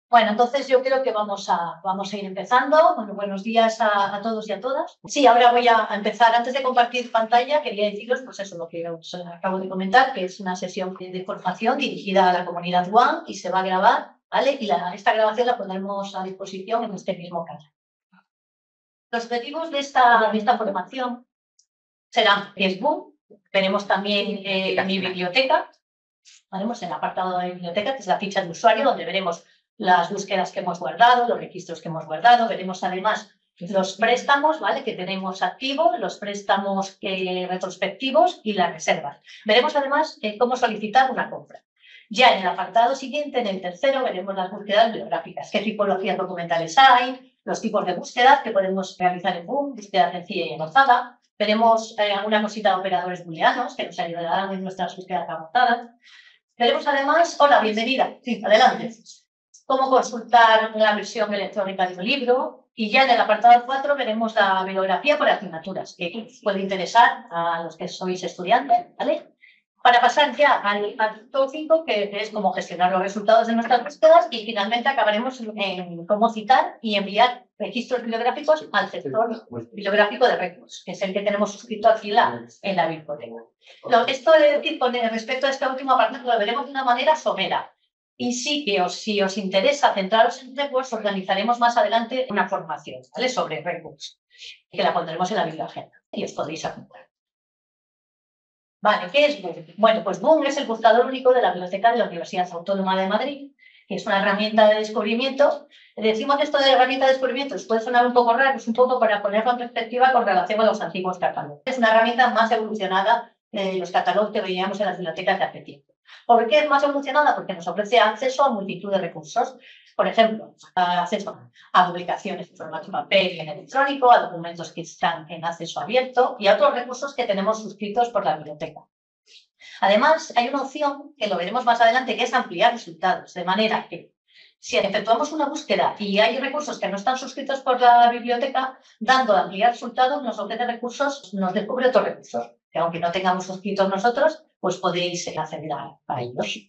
Bueno, entonces yo creo que vamos a ir empezando. Bueno, buenos días a todos y a todas. Sí, ahora voy a empezar. Antes de compartir pantalla, quería deciros, pues eso, lo que os acabo de comentar, que es una sesión de formación dirigida a la comunidad One y se va a grabar, ¿vale? Y esta grabación la pondremos a disposición en este mismo canal. Los objetivos de esta formación serán Facebook, tenemos también mi biblioteca, haremos en el apartado de biblioteca, que es la ficha de usuario, donde veremos las búsquedas que hemos guardado, los registros que hemos guardado, veremos además los préstamos, ¿vale?, que tenemos activos, los préstamos retrospectivos y las reservas. Veremos además cómo solicitar una compra. Ya en el apartado siguiente, en el tercero, veremos las búsquedas bibliográficas, qué tipologías documentales hay, los tipos de búsquedas que podemos realizar en Boom, búsqueda sencilla y avanzada. Veremos alguna cosita de operadores booleanos que nos ayudarán en nuestras búsquedas avanzadas. Veremos además, hola, bienvenida, sí, adelante, cómo consultar la versión electrónica de un libro, y ya en el apartado 4 veremos la bibliografía por asignaturas, que puede interesar a los que sois estudiantes, ¿vale? Para pasar ya al punto 5, que es cómo gestionar los resultados de nuestras búsquedas, y finalmente acabaremos en cómo citar y enviar registros bibliográficos al sector bibliográfico de recursos, que es el que tenemos suscrito aquí en la biblioteca. Esto de decir con respecto a este último apartado lo veremos de una manera somera. Y sí que si os interesa centraros en Recursos, organizaremos más adelante una formación, ¿vale?, sobre Recursos, que la pondremos en la bibliográfica y os podréis apuntar. Vale, ¿qué es Boom? Bueno, pues Boom es el buscador único de la biblioteca de la Universidad Autónoma de Madrid, que es una herramienta de descubrimiento. Decimos esto de herramienta de descubrimiento, os puede sonar un poco raro, es un poco para ponerlo en perspectiva con relación a los antiguos catálogos. Es una herramienta más evolucionada de los catálogos que veíamos en las bibliotecas de hace tiempo. ¿Por qué es más evolucionada? Porque nos ofrece acceso a multitud de recursos. Por ejemplo, acceso a publicaciones en formato papel y en electrónico, a documentos que están en acceso abierto y a otros recursos que tenemos suscritos por la biblioteca. Además, hay una opción, que lo veremos más adelante, que es ampliar resultados, de manera que si efectuamos una búsqueda y hay recursos que no están suscritos por la biblioteca, dando a ampliar resultados nos ofrece recursos, nos descubre otros recursos, que aunque no tengamos suscritos nosotros, pues podéis acceder a ellos.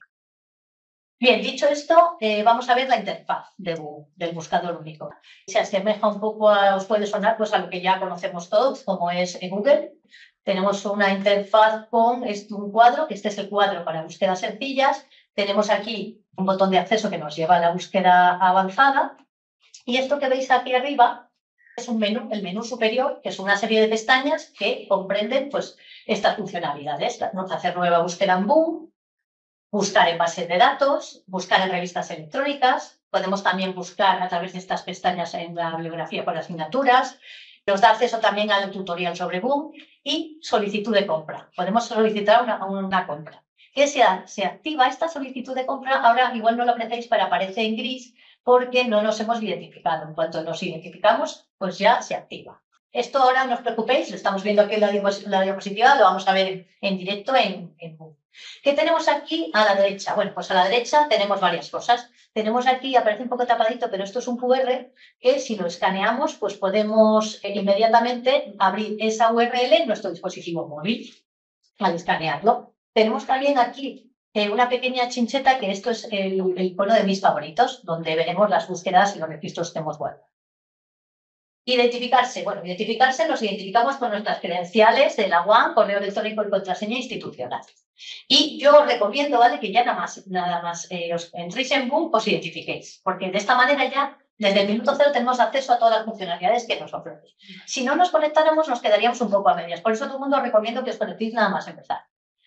Bien, dicho esto, vamos a ver la interfaz del buscador único. Se asemeja un poco os puede sonar, pues a lo que ya conocemos todos, como es Google. Tenemos una interfaz con un cuadro, que este es el cuadro para búsquedas sencillas. Tenemos aquí un botón de acceso que nos lleva a la búsqueda avanzada. Y esto que veis aquí arriba es un menú, el menú superior, que es una serie de pestañas que comprenden pues, estas funcionalidades. Hacer nueva búsqueda en Boom, buscar en bases de datos, buscar en revistas electrónicas. Podemos también buscar a través de estas pestañas en la bibliografía por asignaturas. Nos da acceso también al tutorial sobre Boom y solicitud de compra. Podemos solicitar una compra. ¿Qué se activa esta solicitud de compra? Ahora igual no lo apreciáis, pero aparece en gris porque no nos hemos identificado. En cuanto nos identificamos, pues ya se activa. Esto ahora no os preocupéis, lo estamos viendo aquí en la diapositiva, lo vamos a ver en directo en Boom. ¿Qué tenemos aquí a la derecha? Bueno, pues a la derecha tenemos varias cosas. Tenemos aquí, aparece un poco tapadito, pero esto es un QR que si lo escaneamos, pues podemos inmediatamente abrir esa URL en nuestro dispositivo móvil al escanearlo. Tenemos también aquí una pequeña chincheta, que esto es el icono de mis favoritos, donde veremos las búsquedas y los registros que hemos guardado. Identificarse. Bueno, nos identificamos con nuestras credenciales de la UAM, correo electrónico y contraseña institucional. Y yo os recomiendo, ¿vale?, que ya nada más os entréis en Boom, os identifiquéis, porque de esta manera ya desde el minuto cero tenemos acceso a todas las funcionalidades que nos ofrece. Si no nos conectáramos, nos quedaríamos un poco a medias. Por eso a todo el mundo os recomiendo que os conectéis nada más empezar.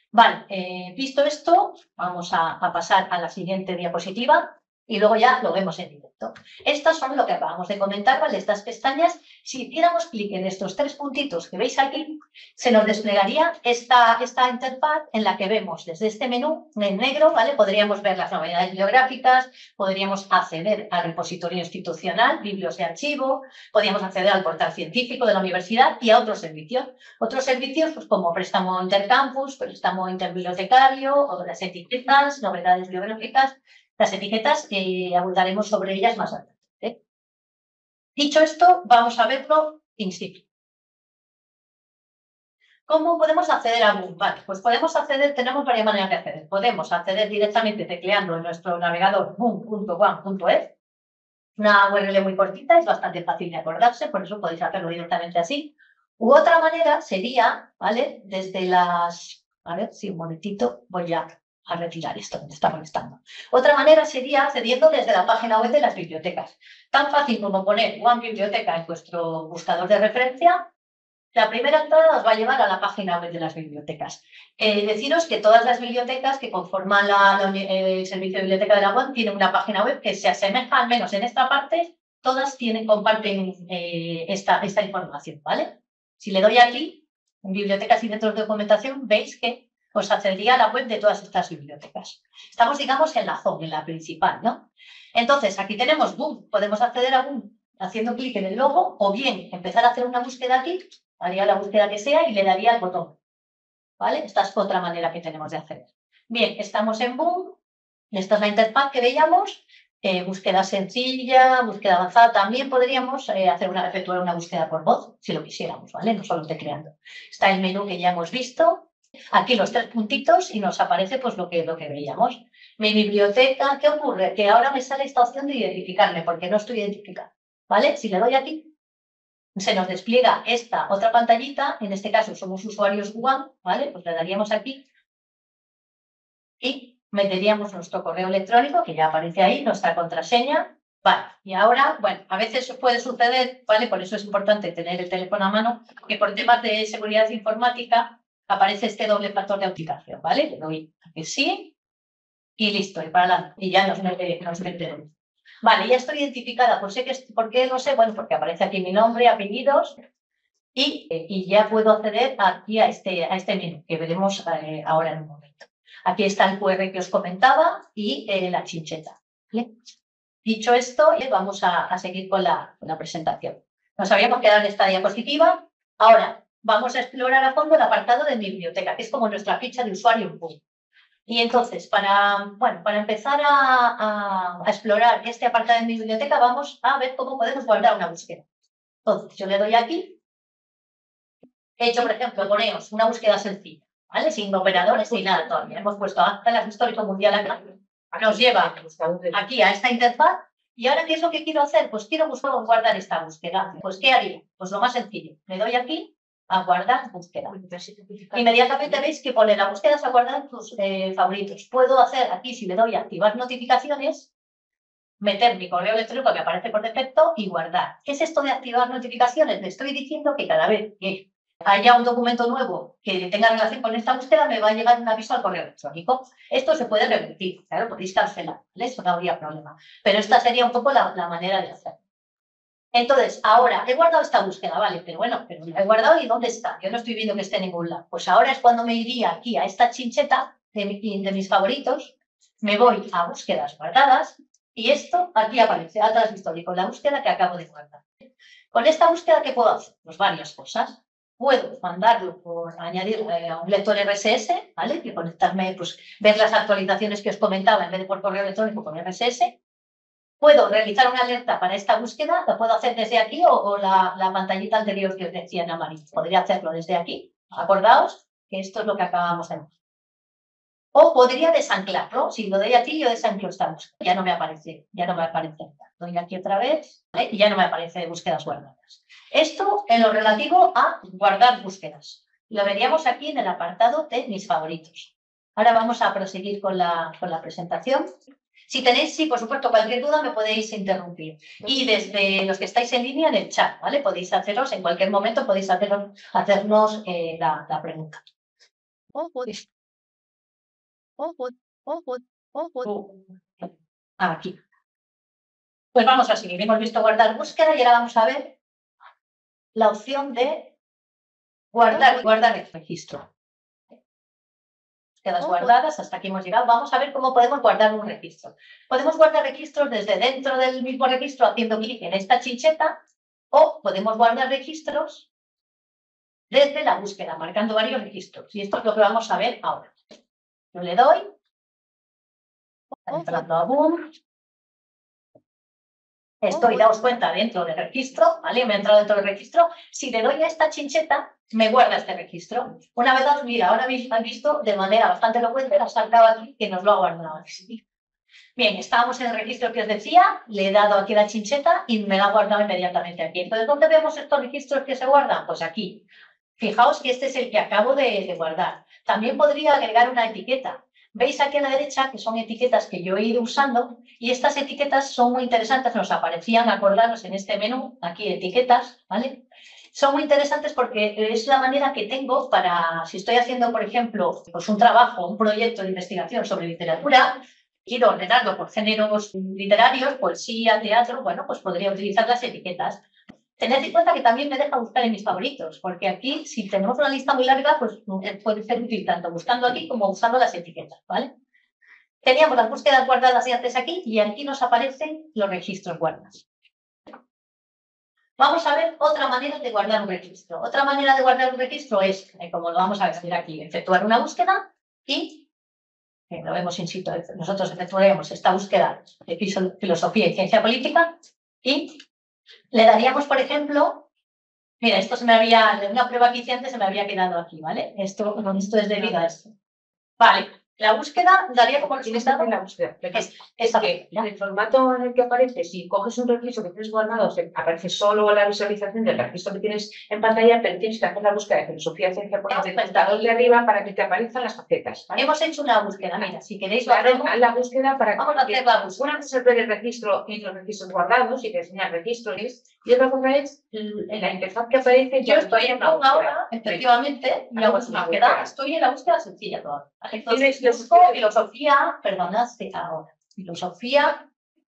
Vale, visto esto, vamos a pasar a la siguiente diapositiva y luego ya lo vemos en directo. Estas son lo que acabamos de comentar, ¿vale? Estas pestañas, si hiciéramos clic en estos tres puntitos que veis aquí, se nos desplegaría esta interfaz en la que vemos desde este menú en negro, ¿vale? Podríamos ver las novedades bibliográficas, podríamos acceder al repositorio institucional, biblios de archivo, podríamos acceder al portal científico de la universidad y a otros servicios. Otros servicios, pues como préstamo intercampus, préstamo interbibliotecario, o las etiquetas, novedades bibliográficas. Las etiquetas, abordaremos sobre ellas más adelante. Dicho esto, vamos a verlo in situ. ¿Cómo podemos acceder a Boom? Vale, pues podemos acceder, tenemos varias maneras de acceder. Podemos acceder directamente tecleando en nuestro navegador boom.one.es, Una URL muy cortita, es bastante fácil de acordarse, por eso podéis hacerlo directamente así. U otra manera sería, ¿vale? Desde las... A ver, sí, un momentito, voy a retirar esto, me está molestando. Otra manera sería accediendo desde la página web de las bibliotecas. Tan fácil como poner One Biblioteca en vuestro buscador de referencia. La primera entrada os va a llevar a la página web de las bibliotecas. Deciros que todas las bibliotecas que conforman el servicio de biblioteca de la UAM tienen una página web que se asemeja, al menos en esta parte, todas comparten esta información, ¿vale? Si le doy aquí, en bibliotecas y centros de documentación, veis que os accedería a la web de todas estas bibliotecas. Estamos, digamos, en la home, en la principal, ¿no? Entonces, aquí tenemos Boom. Podemos acceder a Boom haciendo clic en el logo o bien empezar a hacer una búsqueda aquí. Haría la búsqueda que sea y le daría el botón, ¿vale? Esta es otra manera que tenemos de hacer. Bien, estamos en Boom. Esta es la interfaz que veíamos. Búsqueda sencilla, búsqueda avanzada. También podríamos efectuar una búsqueda por voz, si lo quisiéramos, ¿vale? No solo tecleando. Está el menú que ya hemos visto. Aquí los 3 puntitos y nos aparece pues lo que veíamos. Mi biblioteca, ¿qué ocurre? Que ahora me sale esta opción de identificarme porque no estoy identificada, ¿vale? Si le doy aquí, se nos despliega esta otra pantallita, en este caso somos usuarios One, ¿vale? Pues le daríamos aquí y meteríamos nuestro correo electrónico, que ya aparece ahí, nuestra contraseña, vale. Y ahora, bueno, a veces puede suceder, ¿vale? Por eso es importante tener el teléfono a mano, que por temas de seguridad informática aparece este doble factor de autenticación, ¿vale? Le doy a que sí y listo, y para adelante, y ya nos metemos. Vale, ya estoy identificada, pues sé que, ¿por qué lo sé? Bueno, porque aparece aquí mi nombre, apellidos, y ya puedo acceder aquí a este menú, que veremos ahora en un momento. Aquí está el QR que os comentaba y la chincheta. ¿Vale? Dicho esto, vamos a seguir con la presentación. Nos habíamos quedado en esta diapositiva. Ahora, vamos a explorar a fondo el apartado de mi biblioteca, que es como nuestra ficha de usuario en Boom. Y entonces, para empezar a explorar este apartado de mi biblioteca, vamos a ver cómo podemos guardar una búsqueda. Entonces, yo le doy aquí. He hecho, por ejemplo, ponemos una búsqueda sencilla, ¿vale? Sin operadores ni nada todavía. Hemos puesto Atlas Histórico Mundial acá. Nos lleva aquí a esta interfaz. ¿Y ahora qué es lo que quiero hacer? Pues quiero guardar esta búsqueda. Pues, ¿qué haría? Pues lo más sencillo. Le doy aquí a guardar búsqueda. Inmediatamente veis que pone la búsqueda a guardar en tus favoritos. Puedo hacer aquí, si le doy a activar notificaciones, meter mi correo electrónico que aparece por defecto y guardar. ¿Qué es esto de activar notificaciones? Le estoy diciendo que cada vez que haya un documento nuevo que tenga relación con esta búsqueda, me va a llegar un aviso al correo electrónico. Esto se puede revertir, claro, podéis cancelar, ¿vale? Eso no habría problema. Pero esta sería un poco la manera de hacerlo. Entonces, ahora, he guardado esta búsqueda, vale, pero bueno, pero la he guardado y ¿dónde está? Yo no estoy viendo que esté en ningún lado. Pues ahora es cuando me iría aquí a esta chincheta de mis favoritos, me voy a búsquedas guardadas y esto aquí aparece, Atlas Histórico, la búsqueda que acabo de guardar. Con esta búsqueda, ¿qué puedo hacer? Pues varias cosas. Puedo mandarlo por añadir a un lector RSS, ¿vale? Que conectarme, pues ver las actualizaciones que os comentaba en vez de por correo electrónico con RSS. Puedo realizar una alerta para esta búsqueda, lo puedo hacer desde aquí o la pantallita anterior que os decía en amarillo. Podría hacerlo desde aquí. Acordaos que esto es lo que acabamos de ver. O podría desanclarlo. Si lo doy aquí, yo desanclo esta búsqueda. Ya no me aparece. Doy aquí otra vez, ¿vale? Y ya no me aparece búsquedas guardadas. Esto en lo relativo a guardar búsquedas. Lo veríamos aquí en el apartado de mis favoritos. Ahora vamos a proseguir con la presentación. Si tenéis, sí, por supuesto, cualquier duda me podéis interrumpir. Y desde los que estáis en línea en el chat, ¿vale? Podéis haceros, en cualquier momento podéis hacernos la pregunta. Aquí. Pues vamos a seguir. Hemos visto guardar búsqueda y ahora vamos a ver la opción de guardar el registro. Búsquedas guardadas, hasta aquí hemos llegado. Vamos a ver cómo podemos guardar un registro. Podemos guardar registros desde dentro del mismo registro haciendo clic en esta chincheta o podemos guardar registros desde la búsqueda, marcando varios registros. Y esto es lo que vamos a ver ahora. Yo le doy, entrando a Boom. Estoy, daos cuenta, dentro del registro, ¿vale? Me he entrado dentro del registro. Si le doy a esta chincheta, me guarda este registro. Una vez, mira, ahora habéis visto de manera bastante elocuente, ha saltado aquí que nos lo ha guardado. Bien, estábamos en el registro que os decía, le he dado aquí la chincheta y me la ha guardado inmediatamente aquí. Entonces, ¿dónde vemos estos registros que se guardan? Pues aquí. Fijaos que este es el que acabo de guardar. También podría agregar una etiqueta. Veis aquí a la derecha que son etiquetas que yo he ido usando y estas etiquetas son muy interesantes, nos aparecían, acordaros, en este menú, aquí etiquetas, ¿vale? Son muy interesantes porque es la manera que tengo para, si estoy haciendo, por ejemplo, pues un trabajo, un proyecto de investigación sobre literatura, quiero ordenarlo por géneros literarios, poesía, teatro, bueno, pues podría utilizar las etiquetas. Tened en cuenta que también me deja buscar en mis favoritos, porque aquí, si tenemos una lista muy larga, pues puede ser útil tanto buscando aquí como usando las etiquetas, ¿vale? Teníamos las búsquedas guardadas y antes aquí, y aquí nos aparecen los registros guardados. Vamos a ver otra manera de guardar un registro. Otra manera de guardar un registro es, como lo vamos a ver aquí, efectuar una búsqueda y, lo vemos in situ, nosotros efectuaremos esta búsqueda de filosofía y ciencia política y le daríamos, por ejemplo, mira, esto se me había, de una prueba que hice antes se me había quedado aquí, ¿vale? Esto es debido a esto. Vale, la búsqueda daría como resultado la búsqueda. Es que el formato en el que aparece, si coges un registro que tienes guardado, aparece solo la visualización del registro que tienes en pantalla, pero tienes que hacer la búsqueda de filosofía, ciencia política, el de arriba para que te aparezcan las facetas. ¿Vale? Hemos hecho una búsqueda, mira, si queréis la búsqueda para vamos a hacer la búsqueda. Una cosa es ver el registro y los registros guardados y te enseñar registros, y otra cosa es en la interfaz que aparece. Yo estoy en una ahora, efectivamente, y hago una búsqueda. Estoy en la búsqueda sencilla todavía. Entonces, busco filosofía, perdonad, ahora. Filosofía.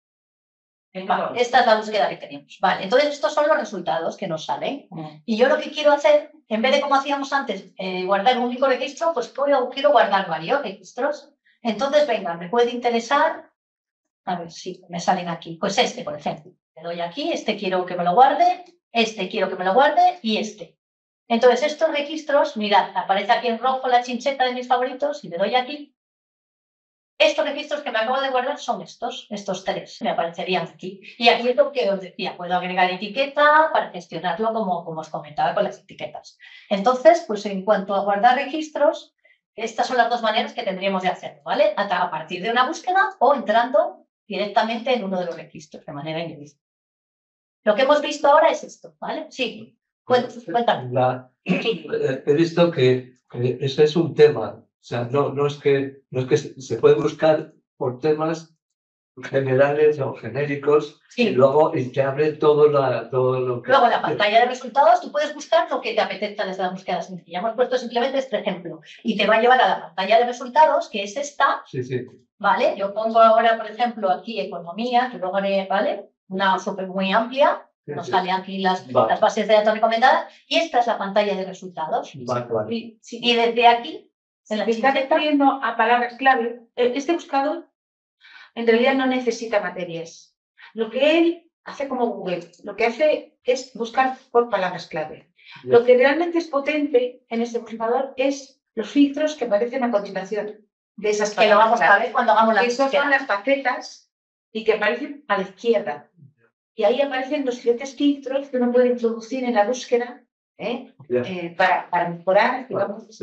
Vale, esta es la búsqueda que tenemos. Vale, entonces estos son los resultados que nos salen. Y yo lo que quiero hacer, en vez de como hacíamos antes, guardar un único registro, pues quiero guardar varios registros. Entonces, venga, me puede interesar, a ver si me salen aquí. Pues este, por ejemplo. Le doy aquí, este quiero que me lo guarde, este quiero que me lo guarde y este. Entonces, estos registros, mirad, aparece aquí en rojo la chincheta de mis favoritos y le doy aquí. Estos registros que me acabo de guardar son estos tres, me aparecerían aquí. Y aquí es lo que os decía, puedo agregar etiqueta para gestionarlo como os comentaba con las etiquetas. Entonces, pues en cuanto a guardar registros, estas son las dos maneras que tendríamos de hacerlo, ¿vale? A partir de una búsqueda o entrando directamente en uno de los registros de manera individual. Lo que hemos visto ahora es esto, ¿vale? Sí, cuéntame. He visto que ese es un tema. O sea, no es que se puede buscar por temas generales o genéricos y luego te abre todo lo que... Luego en la pantalla de resultados tú puedes buscar lo que te apetezca desde la búsqueda sencilla. Hemos puesto simplemente este ejemplo y te va a llevar a la pantalla de resultados, que es esta. Sí. ¿Vale? Yo pongo ahora, por ejemplo, aquí economía, que luego haré, ¿vale? Una súper muy amplia. Nos salen aquí las bases de datos recomendadas y esta es la pantalla de resultados. Vale. Y desde aquí, se está refiriendo a palabras clave. Este buscador en realidad no necesita materias. Lo que él hace como Google, lo que hace es buscar por palabras clave. Lo que realmente es potente en este buscador es los filtros que aparecen a continuación de esas palabras. Que lo vamos a ver cuando hagamos la búsqueda. Esas son las facetas y que aparecen a la izquierda. Y ahí aparecen los diferentes filtros que uno puede introducir en la búsqueda para mejorar, digamos.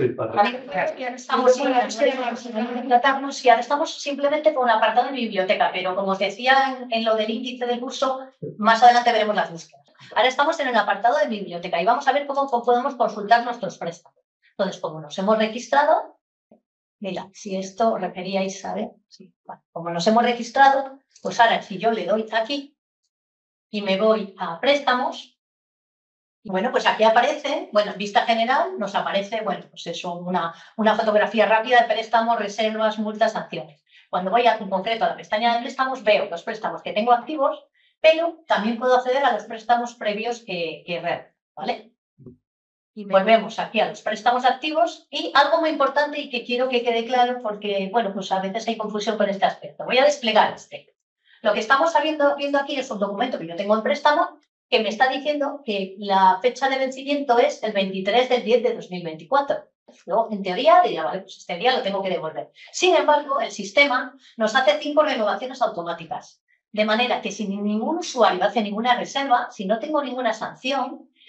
Y ahora estamos simplemente con un apartado de biblioteca, pero como os decía en lo del índice del curso, más adelante veremos las búsquedas. Ahora estamos en el apartado de biblioteca y vamos a ver cómo podemos consultar nuestros préstamos. Entonces, como nos hemos registrado, mira, si esto referíais, ¿sabes? Sí, vale. Como nos hemos registrado, pues ahora si yo le doy aquí y me voy a préstamos, bueno, pues aquí aparece, bueno, en vista general nos aparece, bueno, pues eso, una fotografía rápida de préstamos, reservas, multas, sanciones. Cuando voy en concreto a la pestaña de préstamos, veo los préstamos que tengo activos, pero también puedo acceder a los préstamos previos que realizo, ¿vale? Y volvemos aquí a los préstamos activos y algo muy importante y que quiero que quede claro porque, bueno, pues a veces hay confusión con este aspecto. Voy a desplegar este. Lo que estamos viendo aquí es un documento que yo tengo en préstamo que me está diciendo que la fecha de vencimiento es el 23 del 10 de 2024. Luego, en teoría, diría, vale, pues este día lo tengo que devolver. Sin embargo, el sistema nos hace 5 renovaciones automáticas. De manera que si ningún usuario hace ninguna reserva, si no tengo ninguna sanción,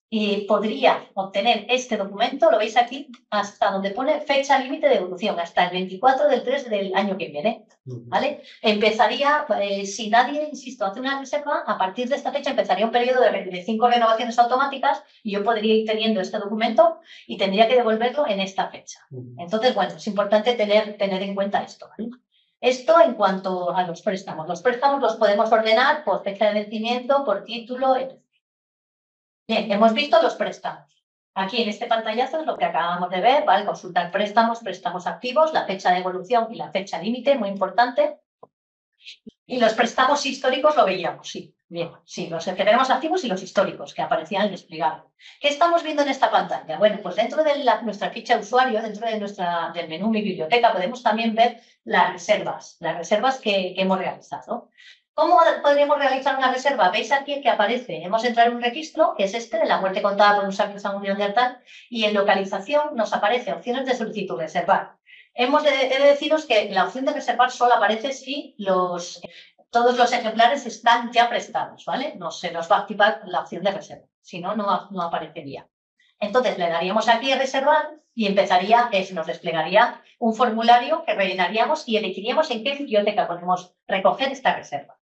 y podría obtener este documento, lo veis aquí, hasta donde pone fecha límite de evolución, hasta el 24 del 3 del año que viene, ¿vale? Empezaría, si nadie, insisto, hace una reserva, a partir de esta fecha empezaría un periodo de 5 renovaciones automáticas y yo podría ir teniendo este documento y tendría que devolverlo en esta fecha. Entonces, bueno, es importante tener en cuenta esto, ¿vale? Esto en cuanto a los préstamos. Los préstamos los podemos ordenar por fecha de vencimiento, por título, etc. Bien, hemos visto los préstamos. Aquí en este pantallazo es lo que acabamos de ver, ¿vale? Consultar préstamos, préstamos activos, la fecha de evolución y la fecha límite, muy importante. Y los préstamos históricos lo veíamos, sí. Bien, sí, los que tenemos activos y los históricos que aparecían desplegados. ¿Qué estamos viendo en esta pantalla? Bueno, pues dentro de nuestra ficha de usuario, dentro de del menú Mi Biblioteca, podemos también ver las reservas que hemos realizado. ¿Cómo podríamos realizar una reserva? Veis aquí que aparece, hemos entrado en un registro, que es este, de la muerte contada por un sabio sanguíneo neandertal, y en localización nos aparece opciones de solicitud reservar. He de deciros que la opción de reservar solo aparece si todos los ejemplares están ya prestados, ¿vale? No se nos va a activar la opción de reserva, si no, no aparecería. Entonces le daríamos aquí a reservar y nos desplegaría un formulario que rellenaríamos y elegiríamos en qué biblioteca podemos recoger esta reserva.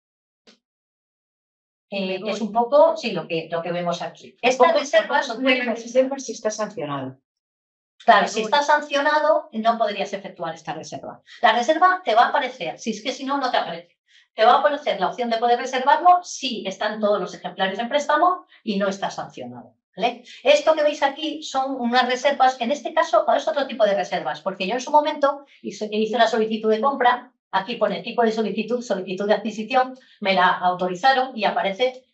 Es un poco, sí, lo que vemos aquí. Estas reservas son reservas si está sancionado. Claro, si está sancionado, no podrías efectuar esta reserva. La reserva te va a aparecer, si es que si no, no te aparece. Te va a aparecer la opción de poder reservarlo si están todos los ejemplares en préstamo y no está sancionado, ¿vale? Esto que veis aquí son unas reservas, en este caso es otro tipo de reservas, porque yo en su momento hice la solicitud de compra, aquí pone tipo de solicitud de adquisición, me la autorizaron y aparece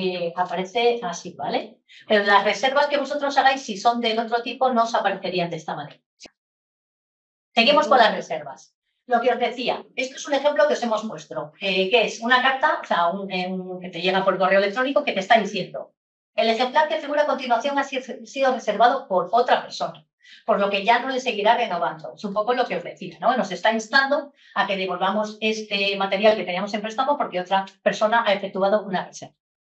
así, ¿vale? Pero las reservas que vosotros hagáis, si son del otro tipo, no os aparecerían de esta manera. Seguimos con las reservas. Lo que os decía, esto es un ejemplo que os hemos puesto, que es una carta, o sea, que te llega por correo electrónico que te está diciendo el ejemplar que figura a continuación ha sido reservado por otra persona, por lo que ya no le seguirá renovando. Es un poco lo que os decía, ¿no? Nos está instando a que devolvamos este material que teníamos en préstamo porque otra persona ha efectuado una reserva.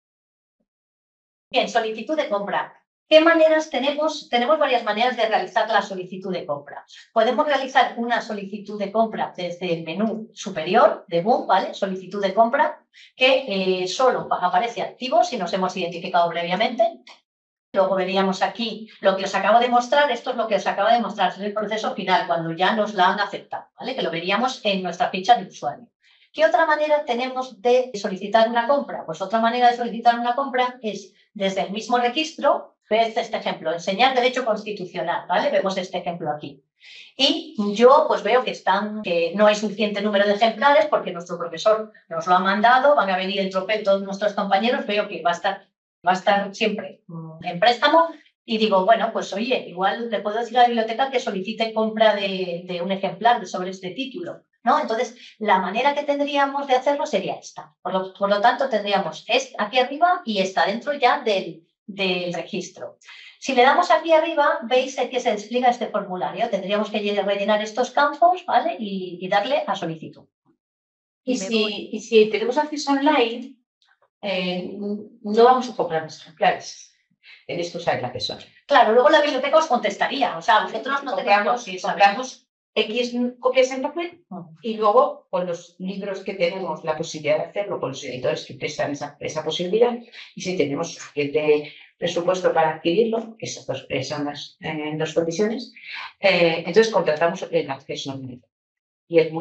Bien, solicitud de compra. ¿Qué maneras tenemos? Tenemos varias maneras de realizar la solicitud de compra. Podemos realizar una solicitud de compra desde el menú superior de Boom, ¿vale? Solicitud de compra, que solo aparece activo si nos hemos identificado previamente. Luego veríamos aquí lo que os acabo de mostrar. Esto es lo que os acabo de mostrar, es el proceso final, cuando ya nos la han aceptado, ¿vale? Que lo veríamos en nuestra ficha de usuario. ¿Qué otra manera tenemos de solicitar una compra? Pues otra manera de solicitar una compra es desde el mismo registro. Ves este ejemplo, enseñar derecho constitucional, ¿vale? Vemos este ejemplo aquí. Y yo pues veo que no hay suficiente número de ejemplares porque nuestro profesor nos lo ha mandado, van a venir en tropel todos nuestros compañeros, veo que va a estar siempre en préstamo y digo, bueno, pues oye, igual le puedo decir a la biblioteca que solicite compra de un ejemplar sobre este título, ¿no? Entonces, la manera que tendríamos de hacerlo sería esta. Por lo tanto, tendríamos aquí arriba y esta dentro ya del registro. Si le damos aquí arriba, veis que se despliega este formulario. Tendríamos que rellenar estos campos, ¿vale? Y darle a solicitud. Y si tenemos acceso online, no vamos a comprar los ejemplares. Tenéis que usar el acceso. Claro, luego la biblioteca os contestaría. O sea, vosotros no compramos X copias en papel y luego con los libros que tenemos la posibilidad de hacerlo, con los editores que prestan esa posibilidad, y si tenemos suficiente presupuesto para adquirirlo, esas son las dos condiciones, entonces contratamos el acceso online. Y es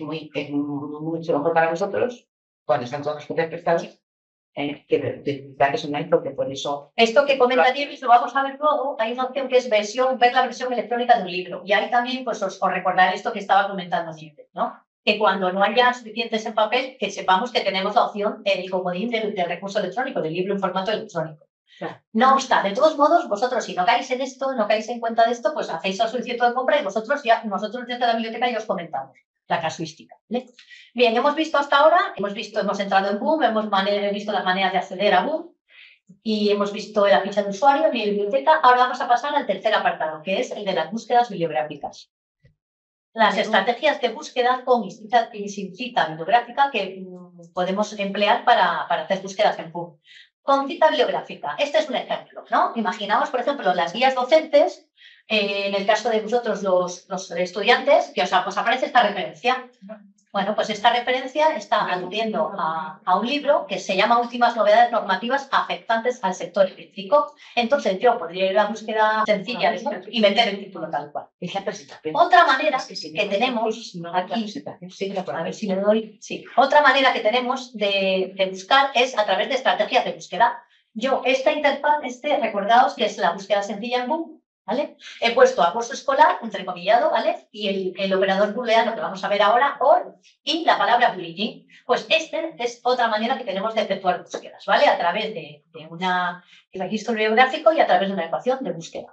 mucho mejor para nosotros, cuando están todas las copias prestadas, que es online, porque por eso... Esto que comenta Nieves lo vamos a ver luego. Hay una opción que es ver la versión electrónica de un libro. Y ahí también pues os recordaré esto que estaba comentando Nieves, ¿no? Que cuando no haya suficientes en papel, que sepamos que tenemos la opción, el comodín del recurso electrónico, del libro en formato electrónico. Claro. No obstante, de todos modos, vosotros si no caéis en esto, no caéis en cuenta de esto, pues hacéis la solicitud de compra y nosotros desde la biblioteca ya os comentamos la casuística, ¿vale? Bien, hemos visto hasta ahora, hemos entrado en Boom, hemos visto las maneras de acceder a Boom y hemos visto la ficha de usuario, mi biblioteca. Ahora vamos a pasar al tercer apartado, que es el de las búsquedas bibliográficas. Las estrategias de búsqueda y sin cita bibliográfica que podemos emplear para hacer búsquedas en Boom. con cita bibliográfica. Este es un ejemplo, ¿no? Imaginaos, por ejemplo, las guías docentes, en el caso de vosotros los estudiantes, que os aparece esta referencia. Bueno, pues esta referencia está aludiendo a un libro que se llama Últimas novedades normativas afectantes al sector eléctrico. Entonces yo podría ir a la búsqueda sencilla y meter el título tal cual. Otra manera que tenemos aquí, a ver si le doy, sí, otra manera que tenemos de buscar es a través de estrategias de búsqueda. Yo esta interfaz, recordaos que es la búsqueda sencilla en Google, ¿vale? He puesto acoso escolar, entrecomillado, ¿vale? Y el operador booleano que vamos a ver ahora, OR, y la palabra bullying. Pues es otra manera que tenemos de efectuar búsquedas, ¿vale? A través de un registro bibliográfico y a través de una ecuación de búsqueda.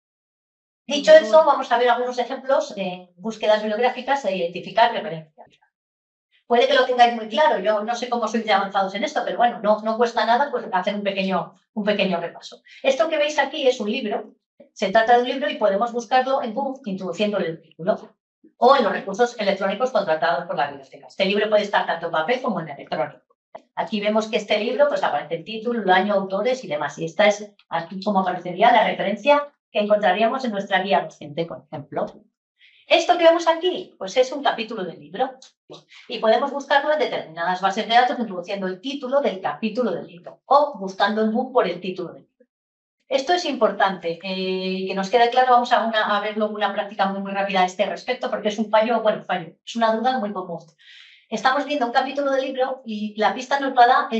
Dicho eso, vamos a ver algunos ejemplos de búsquedas bibliográficas e identificar referencias. Puede que lo tengáis muy claro, yo no sé cómo sois de avanzados en esto, pero bueno, no cuesta nada pues, hacer un pequeño repaso. Esto que veis aquí es un libro. Se trata de un libro y podemos buscarlo en Google introduciéndole el título o en los recursos electrónicos contratados por la biblioteca. Este libro puede estar tanto en papel como en electrónico. Aquí vemos que este libro pues aparece el título, el año, autores y demás. Y esta es aquí como aparecería la referencia que encontraríamos en nuestra guía docente, por ejemplo. Esto que vemos aquí pues es un capítulo del libro y podemos buscarlo en determinadas bases de datos introduciendo el título del capítulo del libro o buscando en Google por el título del libro. Esto es importante, que nos quede claro, vamos a verlo una práctica muy rápida a este respecto, porque es un fallo, es una duda muy común. Estamos viendo un capítulo del libro y la pista nos va a dar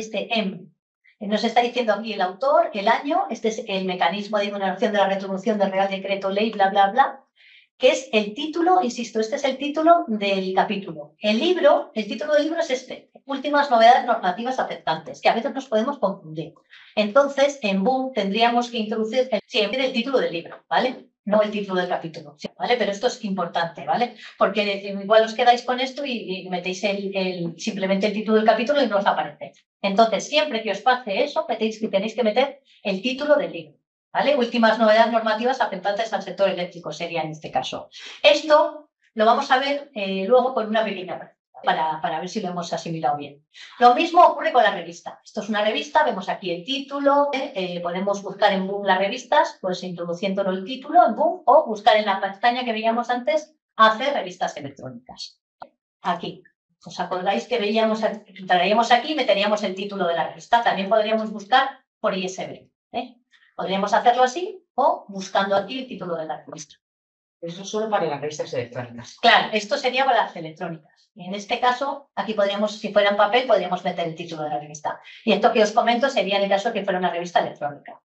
nos está diciendo aquí el autor, el año, este es el mecanismo de iluminación de la retribución del Real Decreto Ley, bla, bla, bla, que es el título, insisto, este es el título del capítulo. El título del libro es Últimas novedades normativas afectantes, que a veces nos podemos confundir. Entonces, en Boom tendríamos que introducir siempre el título del libro, ¿vale? No el título del capítulo, ¿vale? Pero esto es importante, ¿vale? Porque igual os quedáis con esto y metéis simplemente el título del capítulo y no os aparece. Entonces, siempre que os pase eso, tenéis que meter el título del libro, ¿vale? Últimas novedades normativas afectantes al sector eléctrico sería en este caso. Esto lo vamos a ver luego con una pequeña práctica para ver si lo hemos asimilado bien. Lo mismo ocurre con la revista. Esto es una revista, vemos aquí el título, podemos buscar en Google las revistas, pues introduciéndolo el título en Google o buscar en la pestaña que veíamos antes, hacer revistas electrónicas. Aquí. ¿Os acordáis que entraríamos aquí y meteríamos el título de la revista? También podríamos buscar por ISBN. Podríamos hacerlo así o buscando aquí el título de la revista. Eso es solo para las revistas electrónicas. Claro, esto sería para las electrónicas. Y en este caso, aquí podríamos, si fuera en papel, podríamos meter el título de la revista. Y esto que os comento sería en el caso que fuera una revista electrónica.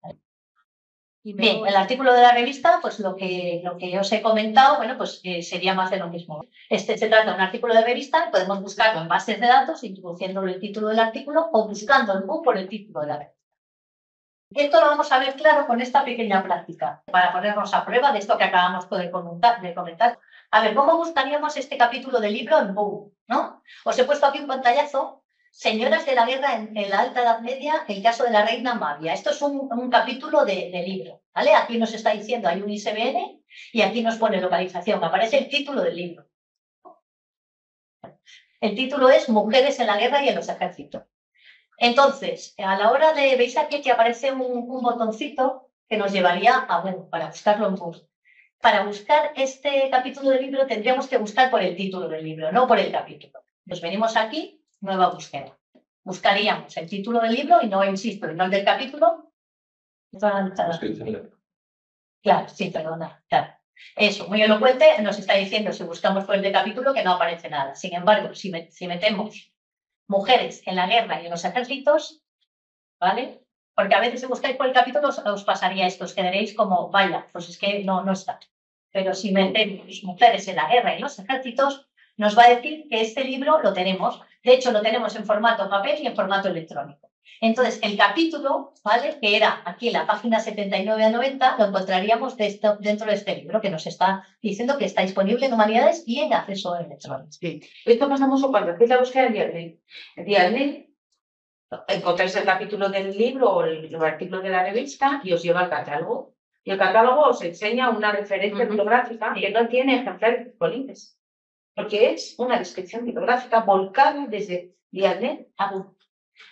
Bien, el artículo de la revista, pues lo que os he comentado, bueno, pues sería más de lo mismo. Se trata de un artículo de revista, podemos buscarlo en bases de datos, introduciéndole el título del artículo o buscando en Google por el título de la revista. Esto lo vamos a ver claro con esta pequeña práctica, para ponernos a prueba de esto que acabamos de comentar. A ver, ¿cómo buscaríamos este capítulo del libro en Google? ¿No? Os he puesto aquí un pantallazo, Señoras de la Guerra en la Alta Edad Media, el caso de la reina Magia. Esto es un capítulo de libro, ¿vale? Aquí nos está diciendo, hay un ISBN y aquí nos pone localización, aparece el título del libro. El título es Mujeres en la Guerra y en los Ejércitos. Entonces, a la hora de, veis aquí que aparece un botoncito que nos llevaría a Google, para buscarlo en Google. Para buscar este capítulo del libro tendríamos que buscar por el título del libro, no por el capítulo. Nos venimos aquí, nueva búsqueda. Buscaríamos el título del libro y no, insisto, y no el del capítulo. Claro, sí, perdona. Claro. Eso, muy elocuente, nos está diciendo, si buscamos por el del capítulo, que no aparece nada. Sin embargo, si metemos mujeres en la guerra y en los ejércitos, ¿vale? Porque a veces si buscáis por el capítulo os pasaría esto, os quedaréis como, vaya, pues es que no está. Pero si metemos mujeres en la guerra y en los ejércitos, nos va a decir que este libro lo tenemos. De hecho, lo tenemos en formato papel y en formato electrónico. Entonces, el capítulo, ¿vale? Que era aquí en la página 79 a 90, lo encontraríamos dentro de este libro que nos está diciendo que está disponible en Humanidades y en acceso electrónico. Sí. Esto pasa mucho cuando hacéis la búsqueda en Dialnet. En Dialnet encontráis el capítulo del libro o el artículo de la revista y os lleva al catálogo. Y el catálogo os enseña una referencia bibliográfica que no tiene ejemplares disponibles, porque es una descripción bibliográfica volcada desde Dialnet a Google.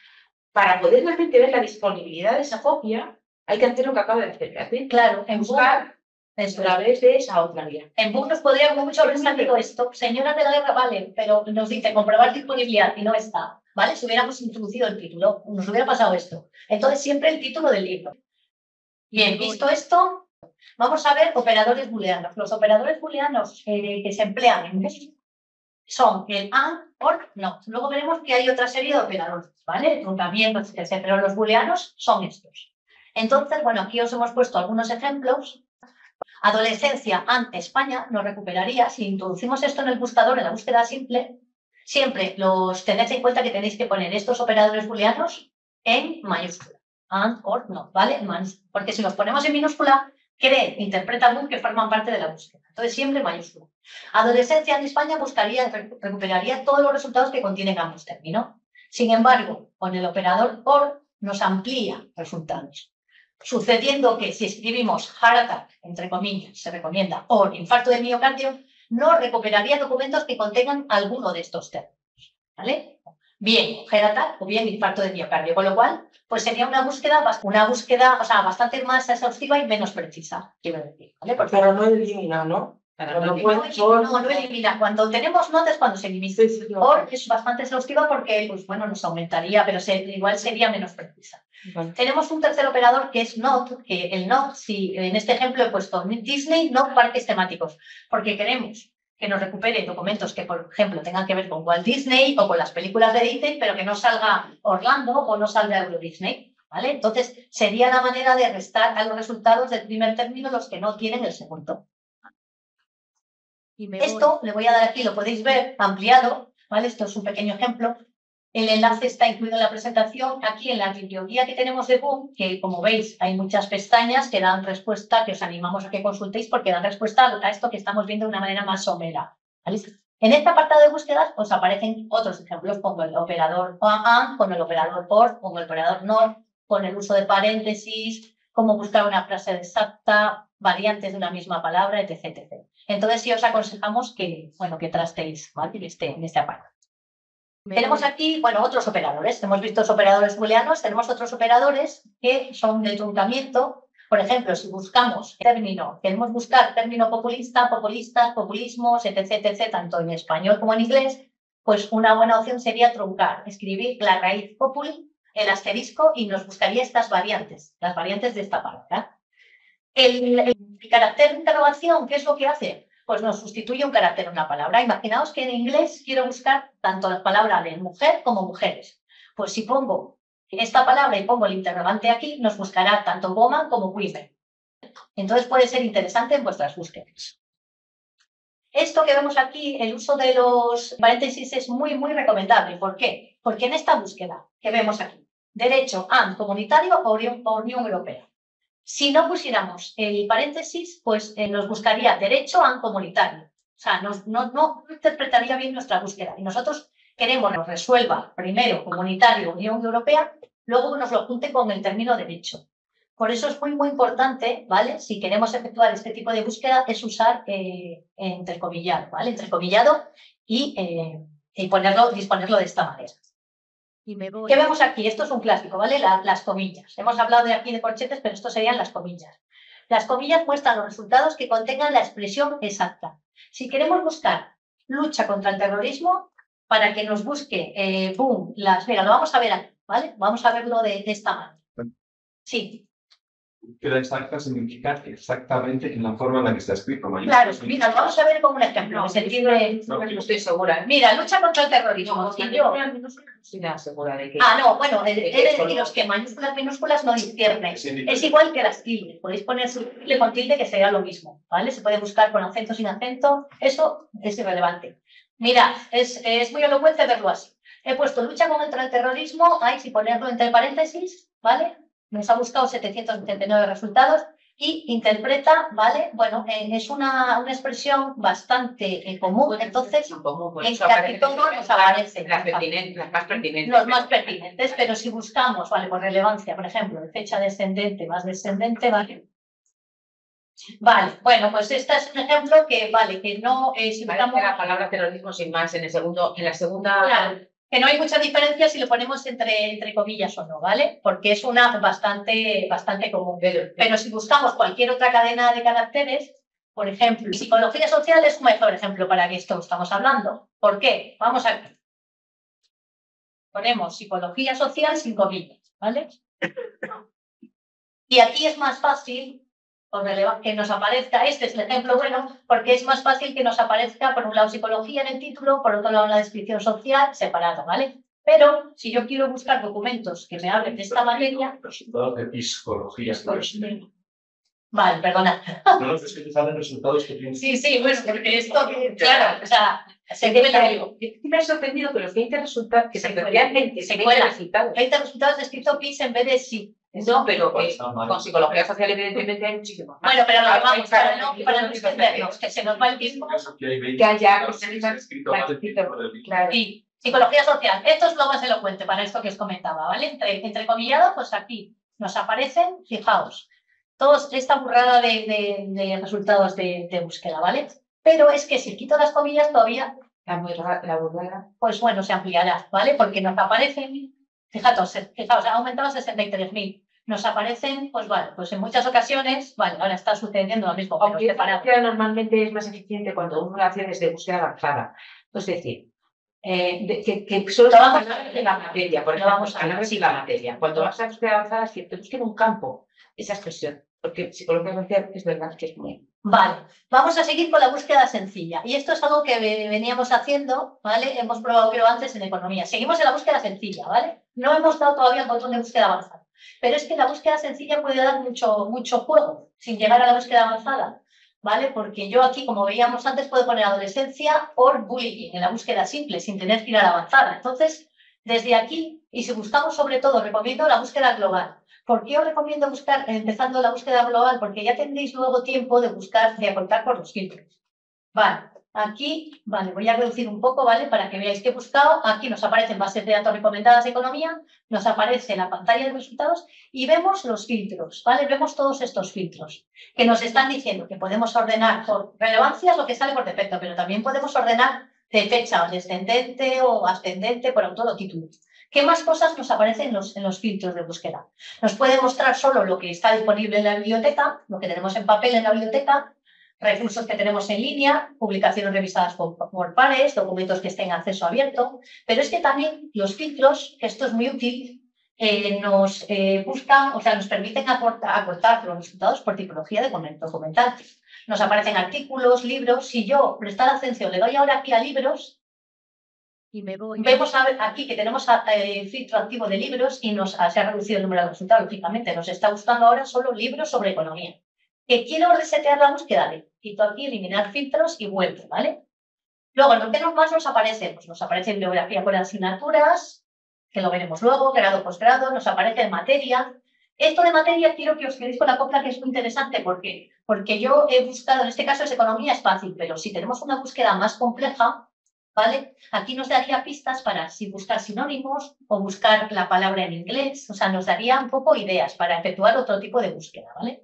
para poder realmente ver la disponibilidad de esa copia, hay que hacer lo que acabo de hacer, Beatriz. Claro, en Buscar a través de esa otra vía. En Book nos podría mucho haber salido esto. Señoras de la guerra, vale, pero nos dice comprobar disponibilidad y no está. ¿Vale? Si hubiéramos introducido el título, nos hubiera pasado esto. Entonces, siempre el título del libro. Bien, visto esto, vamos a ver operadores booleanos. Los operadores booleanos que se emplean en Boolean son el and, or, not. Luego veremos que hay otra serie de operadores, ¿vale? Truncamientos, etc. Pero los booleanos son estos. Entonces, bueno, aquí os hemos puesto algunos ejemplos. Adolescencia ante España nos recuperaría, si introducimos esto en el buscador, en la búsqueda simple, siempre los tened en cuenta que tenéis que poner estos operadores booleanos en mayúscula. And, or, not, ¿vale? Porque si los ponemos en minúscula, cree, interpreta muy que forman parte de la búsqueda. Entonces, siempre mayúscula. Adolescencia en España recuperaría todos los resultados que contienen ambos términos. Sin embargo, con el operador or nos amplía resultados. Sucediendo que si escribimos heart attack, entre comillas, se recomienda, o infarto de miocardio, no recuperaría documentos que contengan alguno de estos términos, ¿vale? Bien heart attack o bien infarto de miocardio, con lo cual, pues sería una búsqueda, o sea, bastante más exhaustiva y menos precisa, quiero decir, ¿vale? Porque Pero no elimina, ¿no? no elimina. Cuando tenemos notas, cuando se elimina. Or es bastante exhaustiva porque, pues bueno, nos aumentaría, pero igual sería menos precisa. Vale. Tenemos un tercer operador que es not, que el not, si en este ejemplo he puesto Disney, not parques temáticos, porque queremos que nos recupere documentos que, por ejemplo, tengan que ver con Walt Disney o con las películas de Disney, pero que no salga Orlando o no salga Euro Disney, ¿vale? Entonces, sería la manera de restar a los resultados del primer término los que no tienen el segundo. Esto le voy a dar aquí, lo podéis ver ampliado, ¿vale? Esto es un pequeño ejemplo. El enlace está incluido en la presentación. Aquí en la bibliografía que tenemos de Boom, que como veis hay muchas pestañas que dan respuesta, que os animamos a que consultéis porque dan respuesta a esto que estamos viendo de una manera más somera, ¿vale? En este apartado de búsquedas os aparecen otros ejemplos, como el operador AND, con el operador OR, con el operador NOT, con el uso de paréntesis, cómo buscar una frase exacta, variantes de una misma palabra, etc. etc. Entonces, sí os aconsejamos que, bueno, que trasteéis, ¿vale? en este apartado. Tenemos aquí, bueno, otros operadores. Hemos visto los operadores booleanos, tenemos otros operadores que son de truncamiento. Por ejemplo, si buscamos término, queremos buscar término populista, populistas, populismos, etc., etc., tanto en español como en inglés, pues una buena opción sería truncar, escribir la raíz populi, el asterisco, y nos buscaría estas variantes, las variantes de esta palabra. El carácter de interrogación, ¿qué es lo que hace? Pues nos sustituye un carácter en una palabra. Imaginaos que en inglés quiero buscar tanto la palabra de mujer como mujeres. Pues si pongo esta palabra y pongo el interrogante aquí, nos buscará tanto woman como women. Entonces puede ser interesante en vuestras búsquedas. Esto que vemos aquí, el uso de los paréntesis es muy, muy recomendable. ¿Por qué? Porque en esta búsqueda que vemos aquí, derecho and comunitario o Unión Europea. Si no pusiéramos el paréntesis, pues nos buscaría derecho and comunitario. O sea, no interpretaría bien nuestra búsqueda. Y nosotros queremos que nos resuelva primero comunitario, Unión Europea, luego nos lo junte con el término derecho. Por eso es muy, muy importante, ¿vale? Si queremos efectuar este tipo de búsqueda, es usar entrecomillado, ¿vale? Entrecomillado y disponerlo de esta manera. ¿Qué vemos aquí? Esto es un clásico, ¿vale? Las comillas. Hemos hablado de aquí de corchetes, pero esto serían las comillas. Las comillas muestran los resultados que contengan la expresión exacta. Si queremos buscar lucha contra el terrorismo, para que nos busque, mira, lo vamos a ver aquí, ¿vale? Vamos a verlo de esta manera. Sí. Pero exacta significa exactamente en la forma en la que está escrito. Claro, mira, lo vamos a ver con un ejemplo. No, no estoy segura. Mira, lucha contra el terrorismo. No, si yo no estoy nada segura de que... no, bueno, he de deciros que mayúsculas, minúsculas no disciernen. Es igual que las tildes. Podéis poner su tilde con tilde que sería lo mismo, ¿vale? Se puede buscar con acento, sin acento. Eso es irrelevante. Mira, es muy elocuente verlo así. He puesto lucha contra el terrorismo, ahí si ponerlo entre paréntesis, ¿vale? Nos ha buscado 779 resultados y interpreta, ¿vale? Bueno, es una expresión bastante común, entonces en casi todo nos aparece. Las más pertinentes. Los más pertinentes, pero si buscamos, ¿vale? Por relevancia, por ejemplo, de fecha descendente más descendente, ¿vale? Vale, bueno, pues este es un ejemplo que, vale, que no... si buscamos la palabra terrorismo sin más en la segunda... Claro. que no hay mucha diferencia si lo ponemos entre comillas o no, ¿vale? Porque es una bastante común. Pero si buscamos cualquier otra cadena de caracteres, por ejemplo, psicología social es un mejor ejemplo para que esto estamos hablando. ¿Por qué? Vamos a... Ponemos psicología social sin comillas, ¿vale? Y aquí es más fácil que nos aparezca, este es el ejemplo bueno, porque es más fácil que nos aparezca por un lado psicología en el título, por otro lado la descripción social, separado, ¿vale? Pero si yo quiero buscar documentos que me hablen de esta materia... Resultados de psicología. Vale, perdona. No, es que te salen resultados que tienes. Sí, bueno, porque esto, claro, o sea, se cuela. Me ha sorprendido que los 20 resultados, que Se realmente se cuela. resultados. 20 resultados de escrito PIS en vez de sí. No, pero con psicología social evidentemente hay muchísimos más. Bueno, pero lo que vamos para no extendernos, que se nos va el tiempo. Que haya claro. Sí, psicología social. Esto es lo más elocuente para esto que os comentaba, ¿vale? Entrecomillado, pues aquí nos aparecen, fijaos, toda esta burrada de resultados de búsqueda, ¿vale? Pero es que si quito las comillas todavía, La burrada. pues bueno, se ampliará, ¿vale? Porque nos aparecen, fijaos, ha aumentado a 63.000. Nos aparecen, pues vale, pues en muchas ocasiones, vale, ahora está sucediendo lo mismo, pero Aunque esta búsqueda normalmente es más eficiente cuando uno lo hace desde búsqueda avanzada. Es decir, que solo vamos palabras de la materia, por ejemplo, palabras de la materia. Cuando vas a búsqueda avanzada, es que te busquen un campo, esa expresión, porque psicología social es verdad que es muy... Vale, vamos a seguir con la búsqueda sencilla. Y esto es algo que veníamos haciendo, ¿vale? Hemos probado creo antes en economía. Seguimos en la búsqueda sencilla, ¿vale? No hemos dado todavía el botón de búsqueda avanzada. Pero es que la búsqueda sencilla puede dar mucho juego sin llegar a la búsqueda avanzada, ¿vale? Porque yo aquí, como veíamos antes, puedo poner adolescencia o bullying en la búsqueda simple, sin tener que ir a la avanzada. Entonces, desde aquí, y si buscamos sobre todo, recomiendo la búsqueda global. ¿Por qué os recomiendo buscar, empezando la búsqueda global? Porque ya tendréis luego tiempo de buscar, de acortar por los filtros. Vale, aquí, vale, voy a reducir un poco, ¿vale? Para que veáis que he buscado. Aquí nos aparecen bases de datos recomendadas de economía, nos aparece la pantalla de resultados y vemos los filtros, ¿vale? Vemos todos estos filtros que nos están diciendo que podemos ordenar por relevancia, es lo que sale por defecto, pero también podemos ordenar de fecha descendente o ascendente por autor o título. ¿Qué más cosas nos aparecen en los filtros de búsqueda? Nos puede mostrar solo lo que está disponible en la biblioteca, lo que tenemos en papel en la biblioteca, recursos que tenemos en línea, publicaciones revisadas por pares, documentos que estén en acceso abierto, pero es que también los filtros, que esto es muy útil, nos buscan, o sea, nos permiten acortar los resultados por tipología de documental. Nos aparecen artículos, libros. Si yo, prestar atención, le doy ahora aquí a libros, y vemos aquí que tenemos filtro activo de libros y se ha reducido el número de resultados, lógicamente. Nos está buscando ahora solo libros sobre economía. Que quiero resetear la búsqueda, le quito aquí, eliminar filtros y vuelvo, ¿vale? Luego, lo que más nos aparece, pues nos aparece bibliografía por asignaturas, que lo veremos luego, grado, posgrado, nos aparece materia. Esto de materia quiero que os quedéis con la copla, que es muy interesante, porque yo he buscado, en este caso es economía, es fácil, pero si tenemos una búsqueda más compleja, ¿vale? Aquí nos daría pistas para buscar sinónimos o buscar la palabra en inglés, o sea, nos daría un poco ideas para efectuar otro tipo de búsqueda, ¿vale?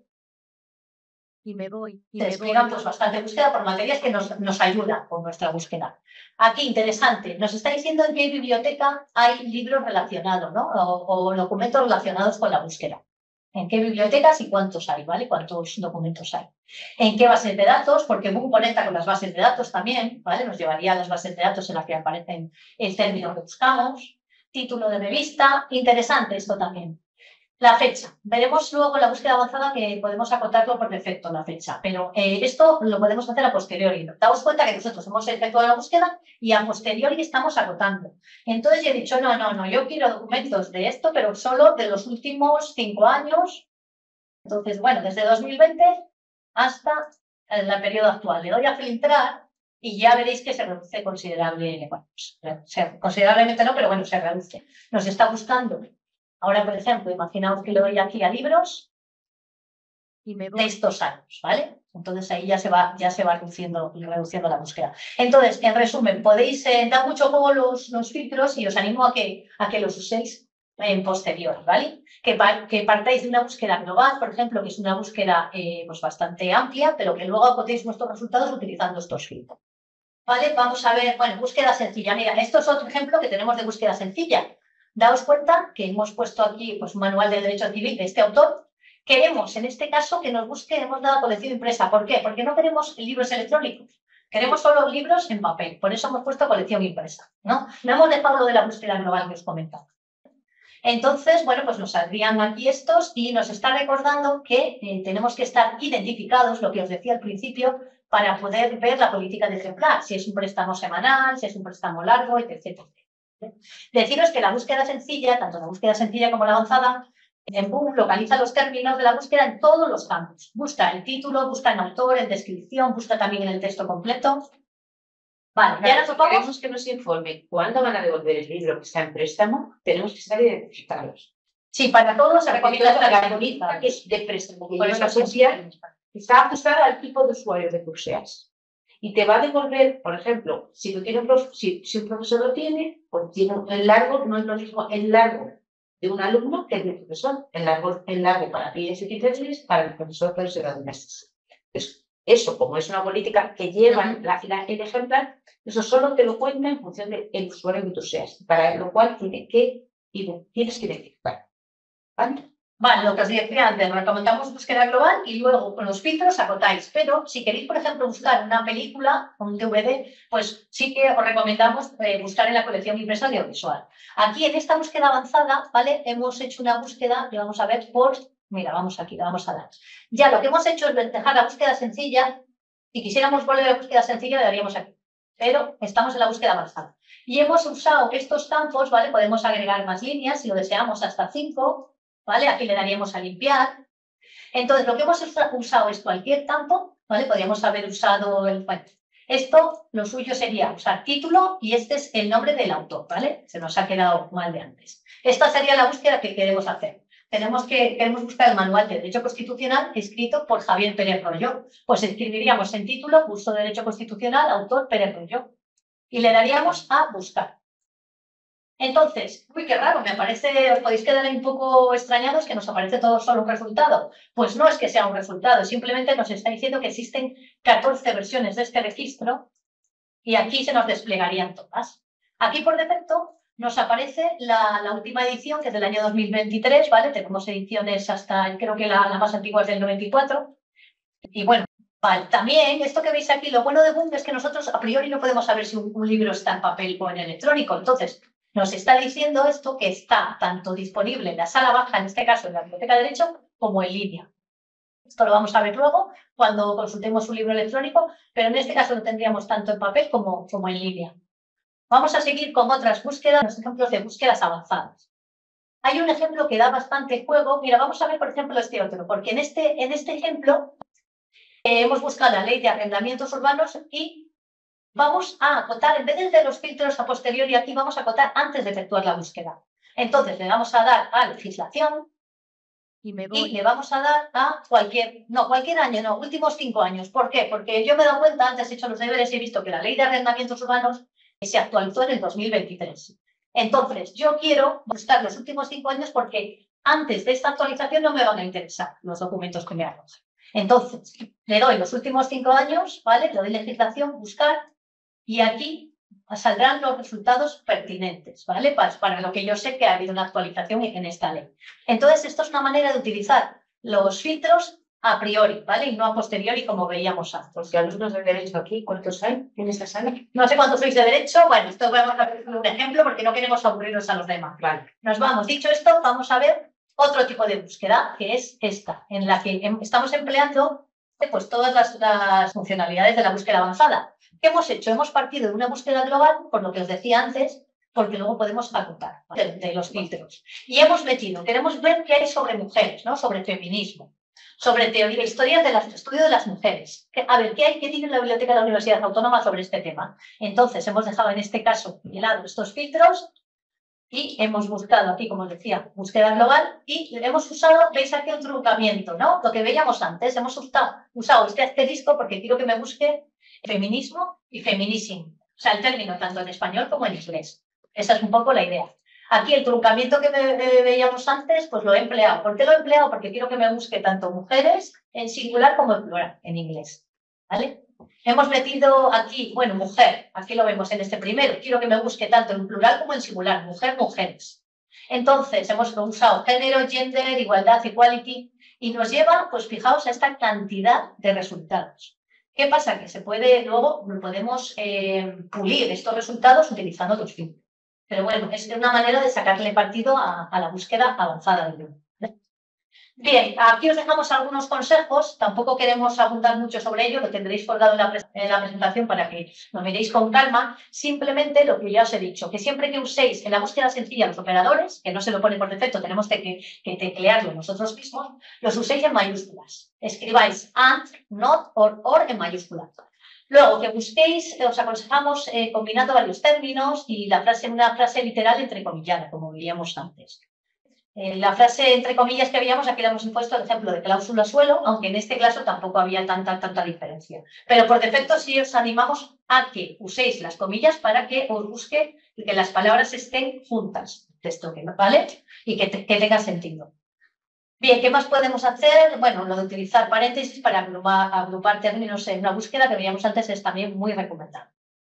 Se despliegan pues bastante búsqueda por materias que nos ayudan con nuestra búsqueda. Aquí, interesante, nos está diciendo en qué biblioteca hay libros relacionados, ¿no? O documentos relacionados con la búsqueda. En qué bibliotecas y cuántos hay, ¿vale? Cuántos documentos hay. En qué bases de datos, porque Boom conecta con las bases de datos también, ¿vale? Nos llevaría a las bases de datos en las que aparecen el término que buscamos. Título de revista, interesante esto también. La fecha. Veremos luego en la búsqueda avanzada que podemos acotarlo por defecto la fecha, pero esto lo podemos hacer a posteriori. Daos cuenta que nosotros hemos efectuado la búsqueda y a posteriori estamos acotando. Entonces yo he dicho, no, yo quiero documentos de esto, pero solo de los últimos 5 años. Entonces, bueno, desde 2020 hasta el periodo actual. Le doy a filtrar y ya veréis que se reduce considerablemente. Bueno, considerablemente no, pero bueno, se reduce. Nos está buscando. Ahora, por ejemplo, imaginaos que le doy aquí a libros de estos años, ¿vale? Entonces ahí ya se va reduciendo la búsqueda. Entonces, en resumen, podéis dar mucho juego los filtros y os animo a que los uséis en posterior, ¿vale? Que partáis de una búsqueda global, por ejemplo, que es una búsqueda pues bastante amplia, pero que luego acotéis vuestros resultados utilizando estos filtros. ¿vale? Vamos a ver, bueno, búsqueda sencilla. Mira, esto es otro ejemplo que tenemos de búsqueda sencilla. Daos cuenta que hemos puesto aquí pues, un manual de derecho civil de este autor. Queremos, en este caso, que nos busque, hemos dado colección impresa. ¿Por qué? Porque no queremos libros electrónicos. Queremos solo libros en papel. Por eso hemos puesto colección impresa, ¿no? No hemos dejado lo de la búsqueda global que os comentaba. Entonces, bueno, pues nos saldrían aquí estos y nos está recordando que tenemos que estar identificados, lo que os decía al principio, para poder ver la política de ejemplar, si es un préstamo semanal, si es un préstamo largo, etc. Deciros que la búsqueda sencilla, tanto la búsqueda sencilla como la avanzada, en Boom localiza los términos de la búsqueda en todos los campos. Busca el título, busca en autor, en descripción, busca también en el texto completo. Vale, ya nos tocamos. Queremos que nos informe cuándo van a devolver el libro que está en préstamo, tenemos que estar identificados. Sí, para todos se recomienda Recomienda estar la política que es de préstamo, que Por es eso una social, está ajustada al tipo de usuario que tú seas. Y te va a devolver, por ejemplo, si un profesor lo tiene, pues tiene el largo, no es lo mismo el largo de un alumno que el del profesor. El largo para ti es 15 días, para el profesor puede ser 2 meses. Entonces, eso, como es una política que lleva el ejemplar, eso solo te lo cuenta en función del usuario que tú seas, para lo cual tienes que identificar. ¿Vale? Vale, lo que os decía antes, recomendamos búsqueda global y luego con los filtros acotáis. Pero si queréis, por ejemplo, buscar una película o un DVD, pues sí que os recomendamos buscar en la colección impresa de audiovisual. Aquí en esta búsqueda avanzada, ¿vale? Hemos hecho una búsqueda que vamos a ver por... Mira, vamos aquí, la vamos a dar. Ya lo que hemos hecho es dejar la búsqueda sencilla. Si quisiéramos volver a la búsqueda sencilla, le daríamos aquí. Pero estamos en la búsqueda avanzada. Y hemos usado estos campos, ¿vale? Podemos agregar más líneas, si lo deseamos, hasta 5. ¿Vale? Aquí le daríamos a limpiar. Entonces, lo que hemos usado es cualquier campo, ¿vale? Podríamos haber usado el... Bueno, esto, lo suyo sería usar título y este es el nombre del autor, ¿vale? Se nos ha quedado mal de antes. Esta sería la búsqueda que queremos hacer. Queremos buscar el manual de Derecho Constitucional escrito por Javier Pérez Royo. Pues escribiríamos en título, curso de Derecho Constitucional, autor Pérez Royo. Y le daríamos a buscar. Entonces, uy, qué raro, me aparece, os podéis quedar un poco extrañados que nos aparece todo solo un resultado. Pues no es que sea un resultado, simplemente nos está diciendo que existen 14 versiones de este registro y aquí se nos desplegarían todas. Aquí por defecto nos aparece la última edición, que es del año 2023, ¿vale? Tenemos ediciones hasta, creo que la más antigua es del 94. Y bueno, vale, también esto que veis aquí, lo bueno de Boom es que nosotros a priori no podemos saber si un libro está en papel o en electrónico. Entonces, nos está diciendo esto que está tanto disponible en la sala baja, en este caso en la Biblioteca de Derecho, como en línea. Esto lo vamos a ver luego cuando consultemos un libro electrónico, pero en este caso lo tendríamos tanto en papel como en línea. Vamos a seguir con otras búsquedas, los ejemplos de búsquedas avanzadas. Hay un ejemplo que da bastante juego. Mira, vamos a ver, por ejemplo, este otro, porque en este ejemplo hemos buscado la ley de arrendamientos urbanos y vamos a acotar, en vez de los filtros a posteriori, aquí vamos a acotar antes de efectuar la búsqueda. Entonces le vamos a dar a legislación y le vamos a dar a cualquier año, no, últimos 5 años. ¿Por qué? Porque yo me he dado cuenta, antes he hecho los deberes y he visto que la ley de arrendamientos urbanos se actualizó en el 2023. Entonces, yo quiero buscar los últimos 5 años porque antes de esta actualización no me van a interesar los documentos que me arrojan. Entonces, le doy los últimos 5 años, ¿vale? Le doy legislación, buscar. Y aquí saldrán los resultados pertinentes, ¿vale? Para lo que yo sé que ha habido una actualización en esta ley. Entonces, esto es una manera de utilizar los filtros a priori, ¿vale? Y no a posteriori, como veíamos antes. Porque alumnos de derecho aquí, ¿cuántos hay en esta sala? No sé cuántos sois de derecho. Bueno, esto vamos a ver un ejemplo porque no queremos aburrirnos a los demás. Vale. Nos vamos. Dicho esto, vamos a ver otro tipo de búsqueda, que es esta, en la que estamos empleando pues todas las funcionalidades de la búsqueda avanzada. ¿Qué hemos hecho? Hemos partido de una búsqueda global, por lo que os decía antes, porque luego podemos acotar de los filtros. Y hemos metido, queremos ver qué hay sobre mujeres, ¿no? Sobre feminismo, sobre teoría, historias del estudio de las mujeres. A ver, ¿qué tiene la Biblioteca de la Universidad Autónoma sobre este tema? Entonces, hemos dejado en este caso de lado estos filtros y hemos buscado aquí, como os decía, búsqueda global y hemos usado, veis aquí un truncamiento, ¿no? Lo que veíamos antes, hemos usado este asterisco porque quiero que me busque feminismo y feminism. O sea, el término tanto en español como en inglés. Esa es un poco la idea. Aquí el truncamiento que veíamos antes, pues lo he empleado. ¿Por qué lo he empleado? Porque quiero que me busque tanto mujeres en singular como en plural, en inglés. ¿Vale? hemos metido aquí, bueno, mujer, aquí lo vemos en este primero, quiero que me busque tanto en plural como en singular, mujer, mujeres. Entonces, hemos usado género, gender, igualdad, equality, y nos lleva, pues fijaos, a esta cantidad de resultados. ¿Qué pasa? Que luego podemos pulir estos resultados utilizando otros filtros. Pero bueno, es una manera de sacarle partido a la búsqueda avanzada de Google. Bien, aquí os dejamos algunos consejos, tampoco queremos abundar mucho sobre ello, lo tendréis colgado en la presentación para que lo miréis con calma. Simplemente lo que ya os he dicho, que siempre que uséis en la búsqueda sencilla los operadores, que no se lo pone por defecto, tenemos que teclearlo nosotros mismos, los uséis en mayúsculas. Escribáis and, not, or en mayúsculas. Luego, que busquéis, os aconsejamos combinando varios términos y una frase literal entrecomillada, como veíamos antes. La frase entre comillas que habíamos, aquí le hemos impuesto el ejemplo de cláusula suelo, aunque en este caso tampoco había tanta diferencia. Pero por defecto sí os animamos a que uséis las comillas para que os busque y que las palabras estén juntas, texto, ¿vale? Y que tenga sentido. Bien, ¿qué más podemos hacer? Bueno, lo de utilizar paréntesis para agrupar términos en una búsqueda que veíamos antes es también muy recomendable.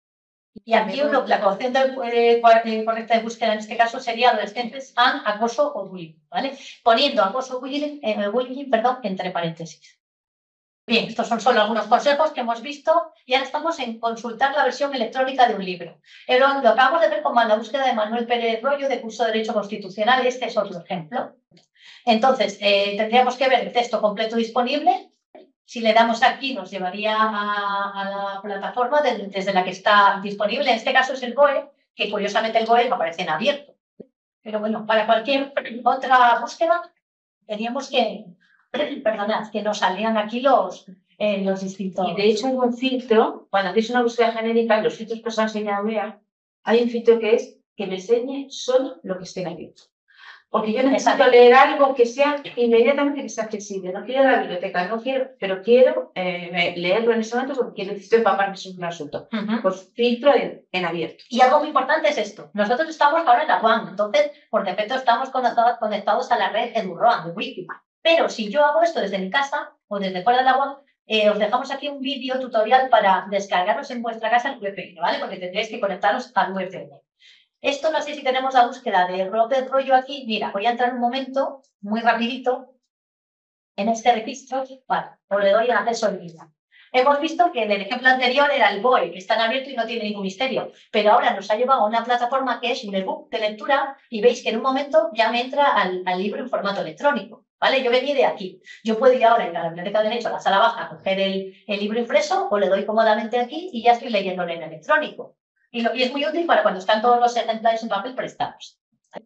Y aquí la ecuación correcta de búsqueda en este caso sería adolescentes and acoso o bullying, ¿vale? Poniendo acoso o bullying, entre paréntesis. Bien, estos son solo algunos consejos que hemos visto y ahora estamos en consultar la versión electrónica de un libro. Lo acabamos de ver con la búsqueda de Manuel Pérez Royo de curso de Derecho Constitucional, este es otro ejemplo. Entonces, tendríamos que ver el texto completo disponible. Si le damos aquí, nos llevaría a la plataforma desde la que está disponible. En este caso es el GOE, que curiosamente el GOE no aparece en abierto. Pero bueno, para cualquier otra búsqueda, teníamos que nos salían aquí los distintos. Y de hecho hay un filtro, cuando hacéis una búsqueda genérica, los filtros que os ha enseñado Bea, hay un filtro que es que me enseñe solo lo que esté en abierto. Porque yo necesito leer algo que sea inmediatamente que sea accesible. No quiero la biblioteca, pero quiero leerlo en ese momento porque necesito empaparme sobre un asunto. Pues filtro en abierto. Y algo muy importante es esto. Nosotros estamos ahora en la UAM, entonces por defecto estamos conectados a la red EduRoam de Wiki. Pero si yo hago esto desde mi casa o desde fuera de la UAM, os dejamos aquí un vídeo tutorial para descargaros en vuestra casa el VPN, ¿vale? Porque tendréis que conectaros al VPN. Esto no sé si tenemos la búsqueda de López Royo aquí. Mira, voy a entrar un momento, muy rapidito, en este registro. Vale, o le doy acceso en línea. Hemos visto que en el ejemplo anterior era el BOE, que está en abierto y no tiene ningún misterio. Pero ahora nos ha llevado a una plataforma que es un ebook de lectura y veis que en un momento ya me entra al libro en formato electrónico. ¿Vale? Yo venía de aquí. Yo puedo ir ahora en la biblioteca de derecho a la sala baja a coger el libro impreso o le doy cómodamente aquí y ya estoy leyéndolo en electrónico. Y es muy útil para cuando están todos los ejemplares en papel prestados.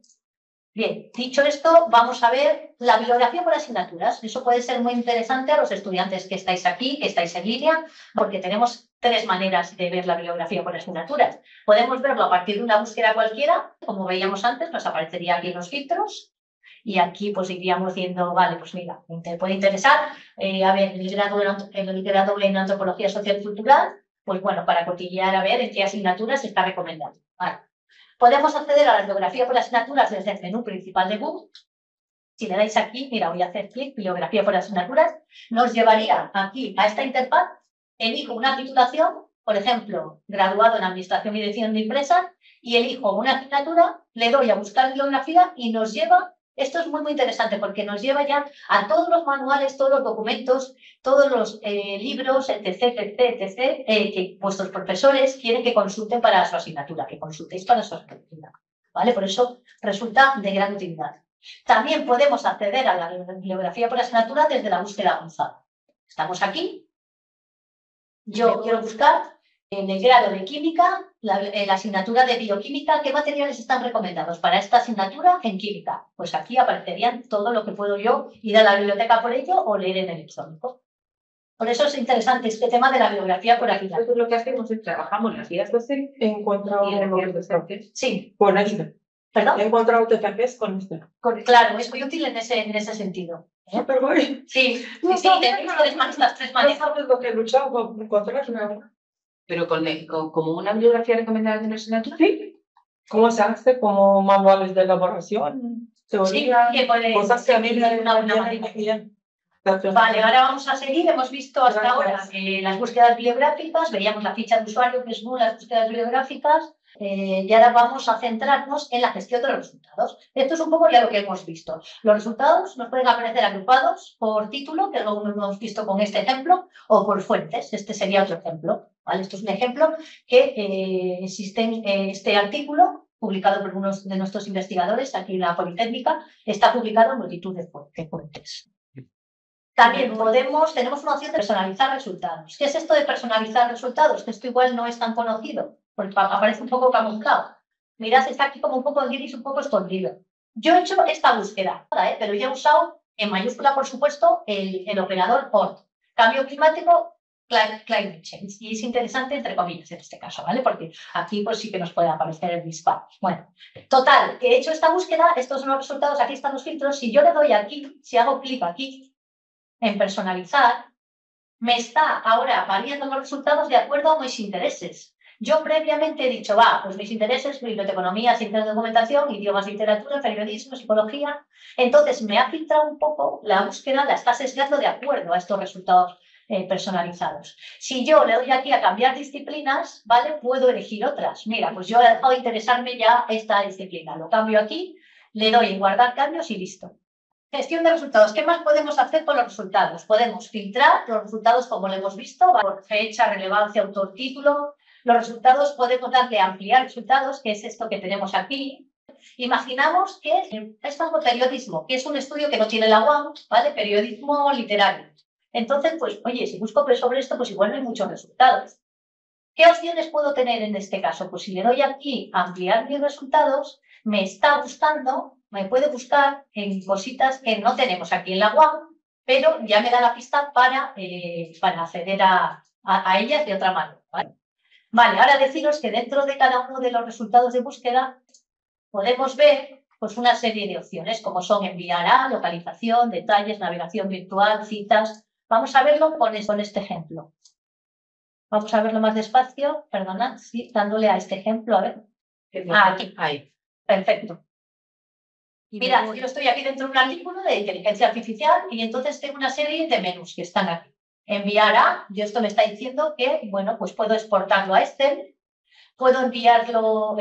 Bien, dicho esto, vamos a ver la bibliografía por asignaturas. Eso puede ser muy interesante a los estudiantes que estáis aquí, que estáis en línea, porque tenemos tres maneras de ver la bibliografía por asignaturas. Podemos verlo a partir de una búsqueda cualquiera, como veíamos antes, nos aparecería aquí en los filtros. Y aquí pues iríamos viendo, vale, pues mira, te puede interesar, a ver, el grado en Antropología Social y Cultural, pues bueno, para cotillear a ver en qué asignaturas se está recomendando. Vale. Podemos acceder a la bibliografía por asignaturas desde el menú principal de Google. Si le dais aquí, mira, voy a hacer clic, bibliografía por asignaturas, nos llevaría aquí a esta interfaz, elijo una titulación, por ejemplo, graduado en Administración y Dirección de Empresas, y elijo una asignatura, le doy a buscar bibliografía y nos lleva. Esto es muy interesante porque nos lleva ya a todos los manuales, todos los documentos, todos los libros, etc., que vuestros profesores quieren que consulten para su asignatura, que consultéis para su asignatura. ¿Vale? Por eso resulta de gran utilidad. También podemos acceder a la bibliografía por asignatura desde la búsqueda avanzada. Estamos aquí. Yo quiero buscar en el grado de química, la asignatura de bioquímica, ¿qué materiales están recomendados para esta asignatura en química? Pues aquí aparecerían todo lo que puedo yo ir a la biblioteca por ello o leer en electrónico. Por eso es interesante este tema de la bibliografía por aquí. Nosotros lo que hacemos es trabajamos las guías docentes. He encontrado TFPs. Sí. Con este. ¿Perdón? He encontrado TFPs con este. Claro, es muy útil en ese sentido. Pero voy. Sí, No sí, tenéis estas tres No maneras. sabes lo que he luchado por encontrarla. Pero como una bibliografía recomendada de una asignatura. Sí. ¿Cómo se hace? Como manuales de elaboración, teoría, Sí, que puede cosas que a mí me una buena vienen manera. bien. Vale, ahora vamos a seguir. Hemos visto hasta Gracias. ahora las búsquedas bibliográficas, veíamos la ficha de usuario, que es las búsquedas bibliográficas, y ahora vamos a centrarnos en la gestión de los resultados. Esto es un poco ya lo que hemos visto. Los resultados nos pueden aparecer agrupados por título, que luego hemos visto con este ejemplo, o por fuentes. Este sería otro ejemplo. ¿Vale? Esto es un ejemplo que existe en este artículo publicado por uno de nuestros investigadores aquí en la Politécnica, está publicado en multitud de fuentes. También tenemos una opción de personalizar resultados. ¿Qué es esto de personalizar resultados? Que esto igual no es tan conocido, porque aparece un poco camuflado. Mirad, está aquí como un poco en gris, un poco escondido. Yo he hecho esta búsqueda, pero ya he usado en mayúscula, por supuesto, el operador OR. Cambio climático, climate change. Y es interesante, entre comillas, en este caso, ¿vale? Porque aquí pues sí que nos puede aparecer el disparo. Bueno, total, que he hecho esta búsqueda, estos son los resultados, aquí están los filtros. Si yo le doy aquí, si hago clic aquí, en personalizar, me está ahora variando los resultados de acuerdo a mis intereses. Yo previamente he dicho, pues mis intereses, biblioteconomía, ciencias de documentación, idiomas, literatura, periodismo, psicología. Entonces me ha filtrado un poco la búsqueda, la está sesgando de acuerdo a estos resultados personalizados. Si yo le doy aquí a cambiar disciplinas, ¿vale? Puedo elegir otras. Mira, pues yo he dejado de interesarme ya esta disciplina. Lo cambio aquí, le doy en guardar cambios y listo. Gestión de resultados. ¿Qué más podemos hacer con los resultados? Podemos filtrar los resultados como lo hemos visto, por fecha, relevancia, autor, título. Los resultados podemos darle a ampliar resultados, que es esto que tenemos aquí. Imaginamos que es algo periodismo, que es un estudio que no tiene la UAM, ¿vale? Periodismo literario. Entonces, pues, oye, si busco sobre esto, pues igual no hay muchos resultados. ¿Qué opciones puedo tener en este caso? Pues si le doy aquí a ampliar mis resultados, me está buscando, me puede buscar en cositas que no tenemos aquí en la UAM, pero ya me da la pista para acceder a ellas de otra manera. Vale, ahora deciros que dentro de cada uno de los resultados de búsqueda podemos ver pues, una serie de opciones, como son enviar a, localización, detalles, navegación virtual, citas. Vamos a verlo con este ejemplo. Vamos a verlo más despacio, perdonad, sí, dándole a este ejemplo, a ver. Aquí. Ahí. Perfecto. Mira, yo estoy aquí dentro de un artículo de inteligencia artificial y entonces tengo una serie de menús que están aquí. Enviar a, yo esto me está diciendo que, bueno, pues puedo exportarlo a Excel, puedo enviarlo,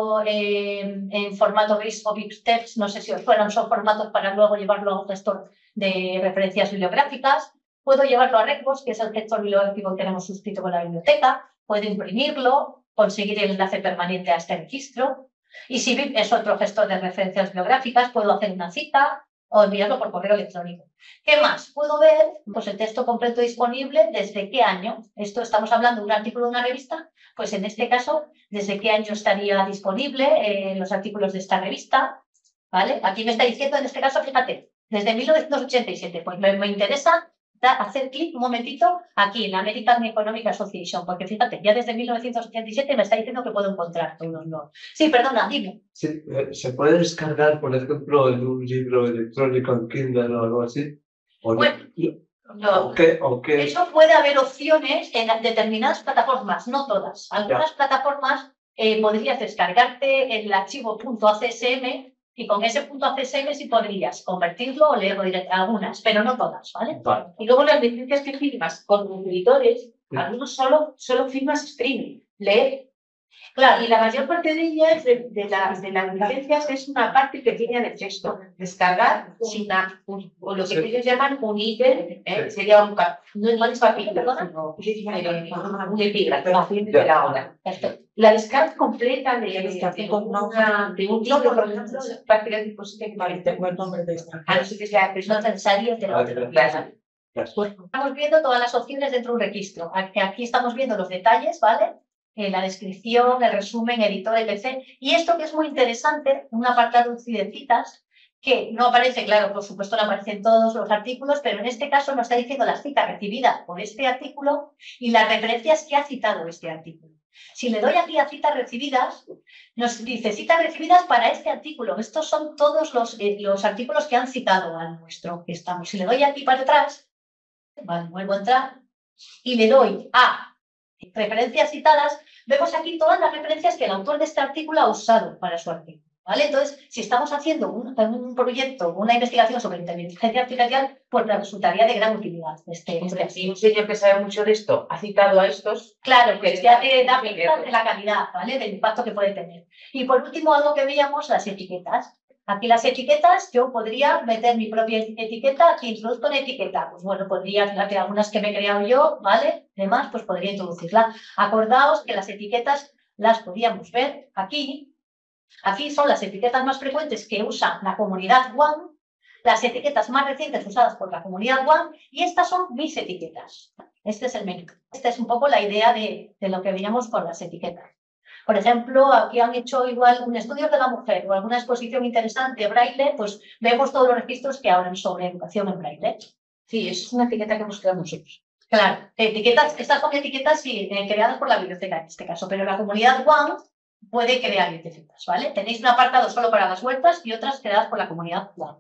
en formato gris o BibTeX, no sé si os fueron, son formatos para luego llevarlo a un gestor de referencias bibliográficas. Puedo llevarlo a Redbox, que es el gestor bibliográfico que tenemos suscrito con la biblioteca. Puedo imprimirlo, conseguir el enlace permanente a este registro. Y si BIP es otro gestor de referencias bibliográficas, puedo hacer una cita o enviarlo por correo electrónico. ¿Qué más? Puedo ver pues, el texto completo disponible desde qué año. Esto estamos hablando de un artículo de una revista, pues en este caso, desde qué año estaría disponible los artículos de esta revista. ¿Vale? Aquí me está diciendo, en este caso, fíjate, desde 1987. Pues me interesa hacer clic un momentito aquí en la American Economic Association, porque fíjate, ya desde 1987 me está diciendo que puedo encontrar todos los... Sí, perdona, dime. Sí, ¿se puede descargar, por ejemplo, en un libro electrónico en Kindle o algo así? ¿O bueno, no? ¿O qué? Eso puede haber opciones en determinadas plataformas, no todas. Algunas plataformas podrías descargarte el archivo .acsm y con ese .acsm sí podrías convertirlo o leerlo directamente, algunas, pero no todas, ¿vale? Y luego las licencias que firmas con los editores, algunos solo firmas streaming, leer. Claro, y la mayor parte de ellas, de las licencias, es una parte pequeña de texto. Descargar o lo que ellos llaman un ítem, sería no es capítulo, sino un epígrafe de la obra. La descarga completa de un libro, por ejemplo, parte del dispositivo que tengo el nombre de esta. A no ser que sea necesario de la otra. Estamos viendo todas las opciones dentro de un registro. Aquí estamos viendo los detalles, ¿vale? La descripción, el resumen, editor, etc. Y esto que es muy interesante, un apartado de citas, que no aparece, claro, por supuesto no aparece en todos los artículos, pero en este caso nos está diciendo las citas recibidas por este artículo y las referencias que ha citado este artículo. Si le doy aquí a citas recibidas, nos dice citas recibidas para este artículo. Estos son todos los artículos que han citado al nuestro que estamos. Si le doy aquí para atrás, vale, vuelvo a entrar y le doy a referencias citadas, vemos aquí todas las referencias que el autor de este artículo ha usado para su artículo. ¿vale? Entonces, si estamos haciendo un proyecto, una investigación sobre inteligencia artificial, pues me resultaría de gran utilidad Hombre, si un señor que sabe mucho de esto ha citado a estos, Claro, pues ya te da pistas de la calidad, ¿vale? Del impacto que puede tener. Y por último, algo que veíamos, las etiquetas. Aquí las etiquetas, yo podría meter mi propia etiqueta, aquí introduzco una etiqueta. Pues bueno, podría, fíjate, algunas que me he creado yo, ¿vale? Además, pues podría introducirla. Acordaos que las etiquetas las podíamos ver aquí. Aquí son las etiquetas más frecuentes que usa la comunidad One, las etiquetas más recientes usadas por la comunidad One, y estas son mis etiquetas. Este es el menú. Esta es un poco la idea de lo que veíamos con las etiquetas. Por ejemplo, aquí han hecho igual un estudio de la mujer o alguna exposición interesante braille, pues vemos todos los registros que hablan sobre educación en braille. sí, es una etiqueta que hemos creado nosotros. Claro, etiquetas, estas son etiquetas sí, creadas por la biblioteca en este caso, pero la comunidad One puede crear etiquetas, ¿vale? Tenéis un apartado solo para las huertas y otras creadas por la comunidad One.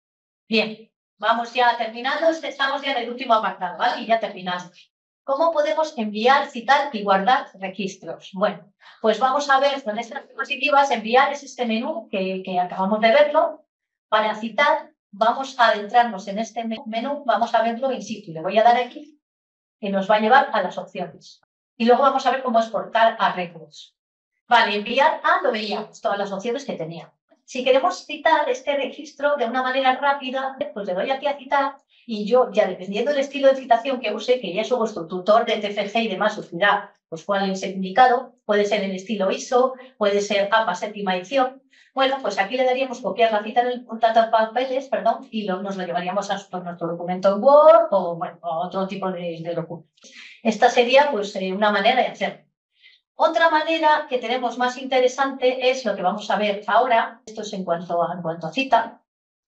Bien, vamos ya terminando, estamos ya en el último apartado, ¿vale? Y ya terminamos. ¿Cómo podemos enviar, citar y guardar registros? Bueno, pues vamos a ver con estas diapositivas, enviar es este menú que acabamos de verlo. Para citar, vamos a adentrarnos en este menú, vamos a verlo in situ. Le voy a dar aquí y nos va a llevar a las opciones. Y luego vamos a ver cómo exportar a Records. Vale, enviar a, lo veíamos, todas las opciones que tenía. Si queremos citar este registro de una manera rápida, pues le doy aquí a citar y yo, ya dependiendo del estilo de citación que use, que ya es vuestro tutor de TFG y demás, os dirá pues cuál es el indicado, puede ser el estilo ISO, puede ser APA séptima edición. Bueno, pues aquí le daríamos copiar la cita en el papeles, perdón, y nos lo llevaríamos a nuestro documento en Word o, bueno, a otro tipo de documento. Esta sería pues una manera de hacerlo. Otra manera que tenemos más interesante es lo que vamos a ver ahora, esto es en cuanto a cita,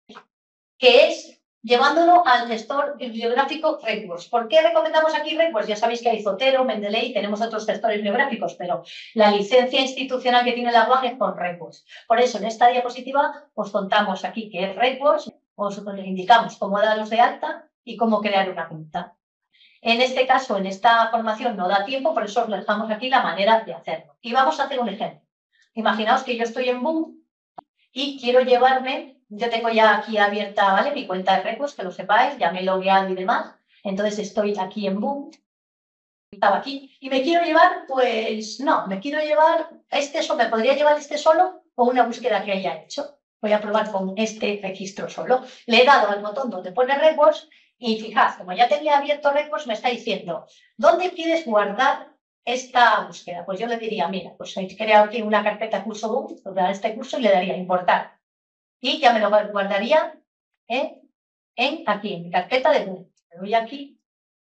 que es llevándolo al gestor bibliográfico Records. ¿Por qué recomendamos aquí Records? Ya sabéis que hay Zotero, Mendeley, tenemos otros gestores bibliográficos, pero la licencia institucional que tiene la UAG es con Records. Por eso, en esta diapositiva os contamos aquí qué es Records, os indicamos cómo darlos de alta y cómo crear una cuenta. En este caso, en esta formación no da tiempo, por eso os dejamos aquí la manera de hacerlo. Y vamos a hacer un ejemplo. Imaginaos que yo estoy en Boom y quiero llevarme, yo tengo ya aquí abierta, ¿vale? Mi cuenta de Records, que lo sepáis, ya me he logueado y demás. Entonces estoy aquí en Boom, estaba aquí, y me quiero llevar, pues no, me quiero llevar me podría llevar este solo o una búsqueda que haya hecho. Voy a probar con este registro solo. Le he dado al botón donde pone Records. Y fijad, como ya tenía abierto Records, me está diciendo, ¿dónde quieres guardar esta búsqueda? Pues yo le diría, mira, pues he creado aquí una carpeta curso Boom, para este curso, y le daría importar. Y ya me lo guardaría aquí, en mi carpeta de Boom. Le doy aquí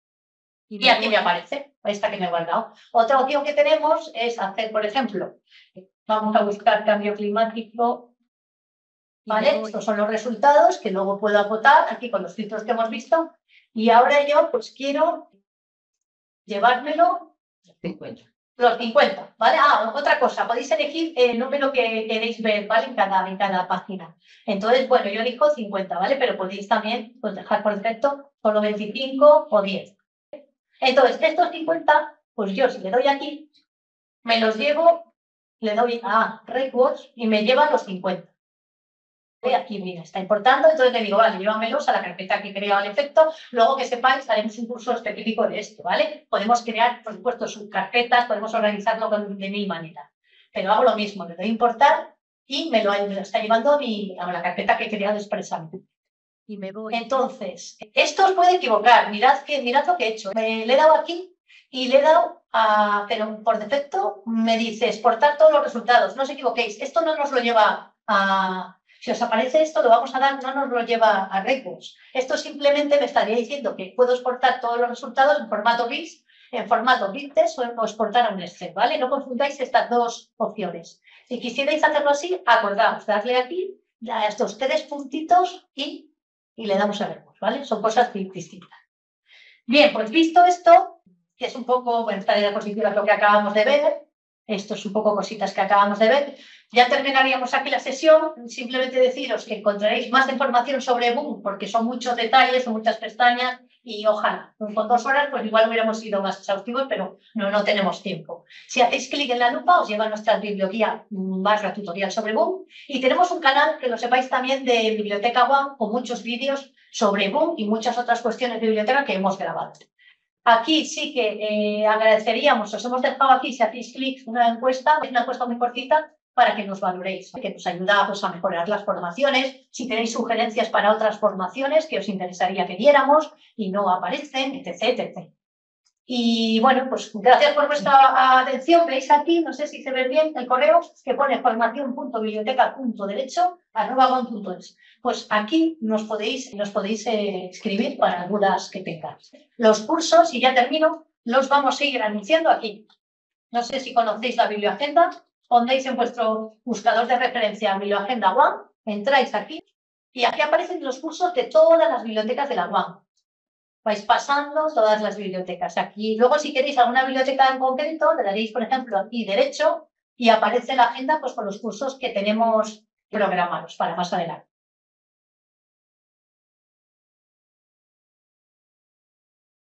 y aquí me aparece esta que me he guardado. Otra opción que tenemos es hacer, por ejemplo, vamos a buscar cambio climático. ¿Vale? Estos son los resultados que luego puedo acotar aquí con los filtros que hemos visto. Y ahora yo pues quiero llevármelo 50. los 50, ¿vale? Ah, otra cosa, podéis elegir el número que queréis ver, ¿vale? En cada página. Entonces, bueno, yo elijo 50, ¿vale? Pero podéis también pues, dejar por defecto solo 25 o 10. Entonces, estos 50, pues yo si le doy aquí, me los llevo, le doy a Records y me lleva los 50. Aquí, mira, está importando, entonces le digo, vale, llévamelos a la carpeta que he creado al efecto. Luego que sepáis, haremos un curso específico de esto, ¿vale? Podemos crear, por supuesto, subcarpetas, podemos organizarlo de mil maneras. Pero hago lo mismo, le doy a importar y me lo está llevando a la carpeta que he creado expresamente. Y me voy. Entonces, esto os puede equivocar, mirad lo que he hecho. Le he dado aquí y le he dado pero por defecto me dice exportar todos los resultados. No os equivoquéis, esto no nos lo lleva a... Si os aparece esto, lo vamos a dar, no nos lo lleva a Records. Esto simplemente me estaría diciendo que puedo exportar todos los resultados en formato BIS, en formato BibTeX o exportar a un Excel, ¿vale? No confundáis estas dos opciones. Si quisierais hacerlo así, acordaos, darle aquí a estos 3 puntitos y le damos a Records, ¿vale? Son cosas distintas. Bien, pues visto esto, que es un poco, bueno, esta diapositiva es lo que acabamos de ver, esto es un poco cositas que acabamos de ver. Ya terminaríamos aquí la sesión. Simplemente deciros que encontraréis más información sobre Boom, porque son muchos detalles, son muchas pestañas y ojalá, con 2 horas pues igual hubiéramos sido más exhaustivos, pero no tenemos tiempo. Si hacéis clic en la lupa os lleva a nuestra biblioguía barra tutorial sobre Boom y tenemos un canal, que lo sepáis también, de Biblioteca One con muchos vídeos sobre Boom y muchas otras cuestiones de biblioteca que hemos grabado. Aquí sí que agradeceríamos, os hemos dejado aquí, si hacéis clic, una encuesta muy cortita para que nos valoréis, que nos ayuda pues, a mejorar las formaciones, si tenéis sugerencias para otras formaciones que os interesaría que diéramos y no aparecen, etc. Y bueno, pues gracias por vuestra atención. Veis aquí, no sé si se ve bien el correo, que pone formacion.biblioteca.derecho@gon.es. Pues aquí nos podéis escribir para dudas que tengáis. Los cursos, y ya termino, los vamos a ir anunciando aquí. No sé si conocéis la biblioagenda, pondréis en vuestro buscador de referencia Biblioagenda One, entráis aquí y aquí aparecen los cursos de todas las bibliotecas de la One. Vais pasando todas las bibliotecas aquí. Luego, si queréis alguna biblioteca en concreto, le daréis, por ejemplo, aquí Derecho y aparece la agenda pues, con los cursos que tenemos programados para más adelante.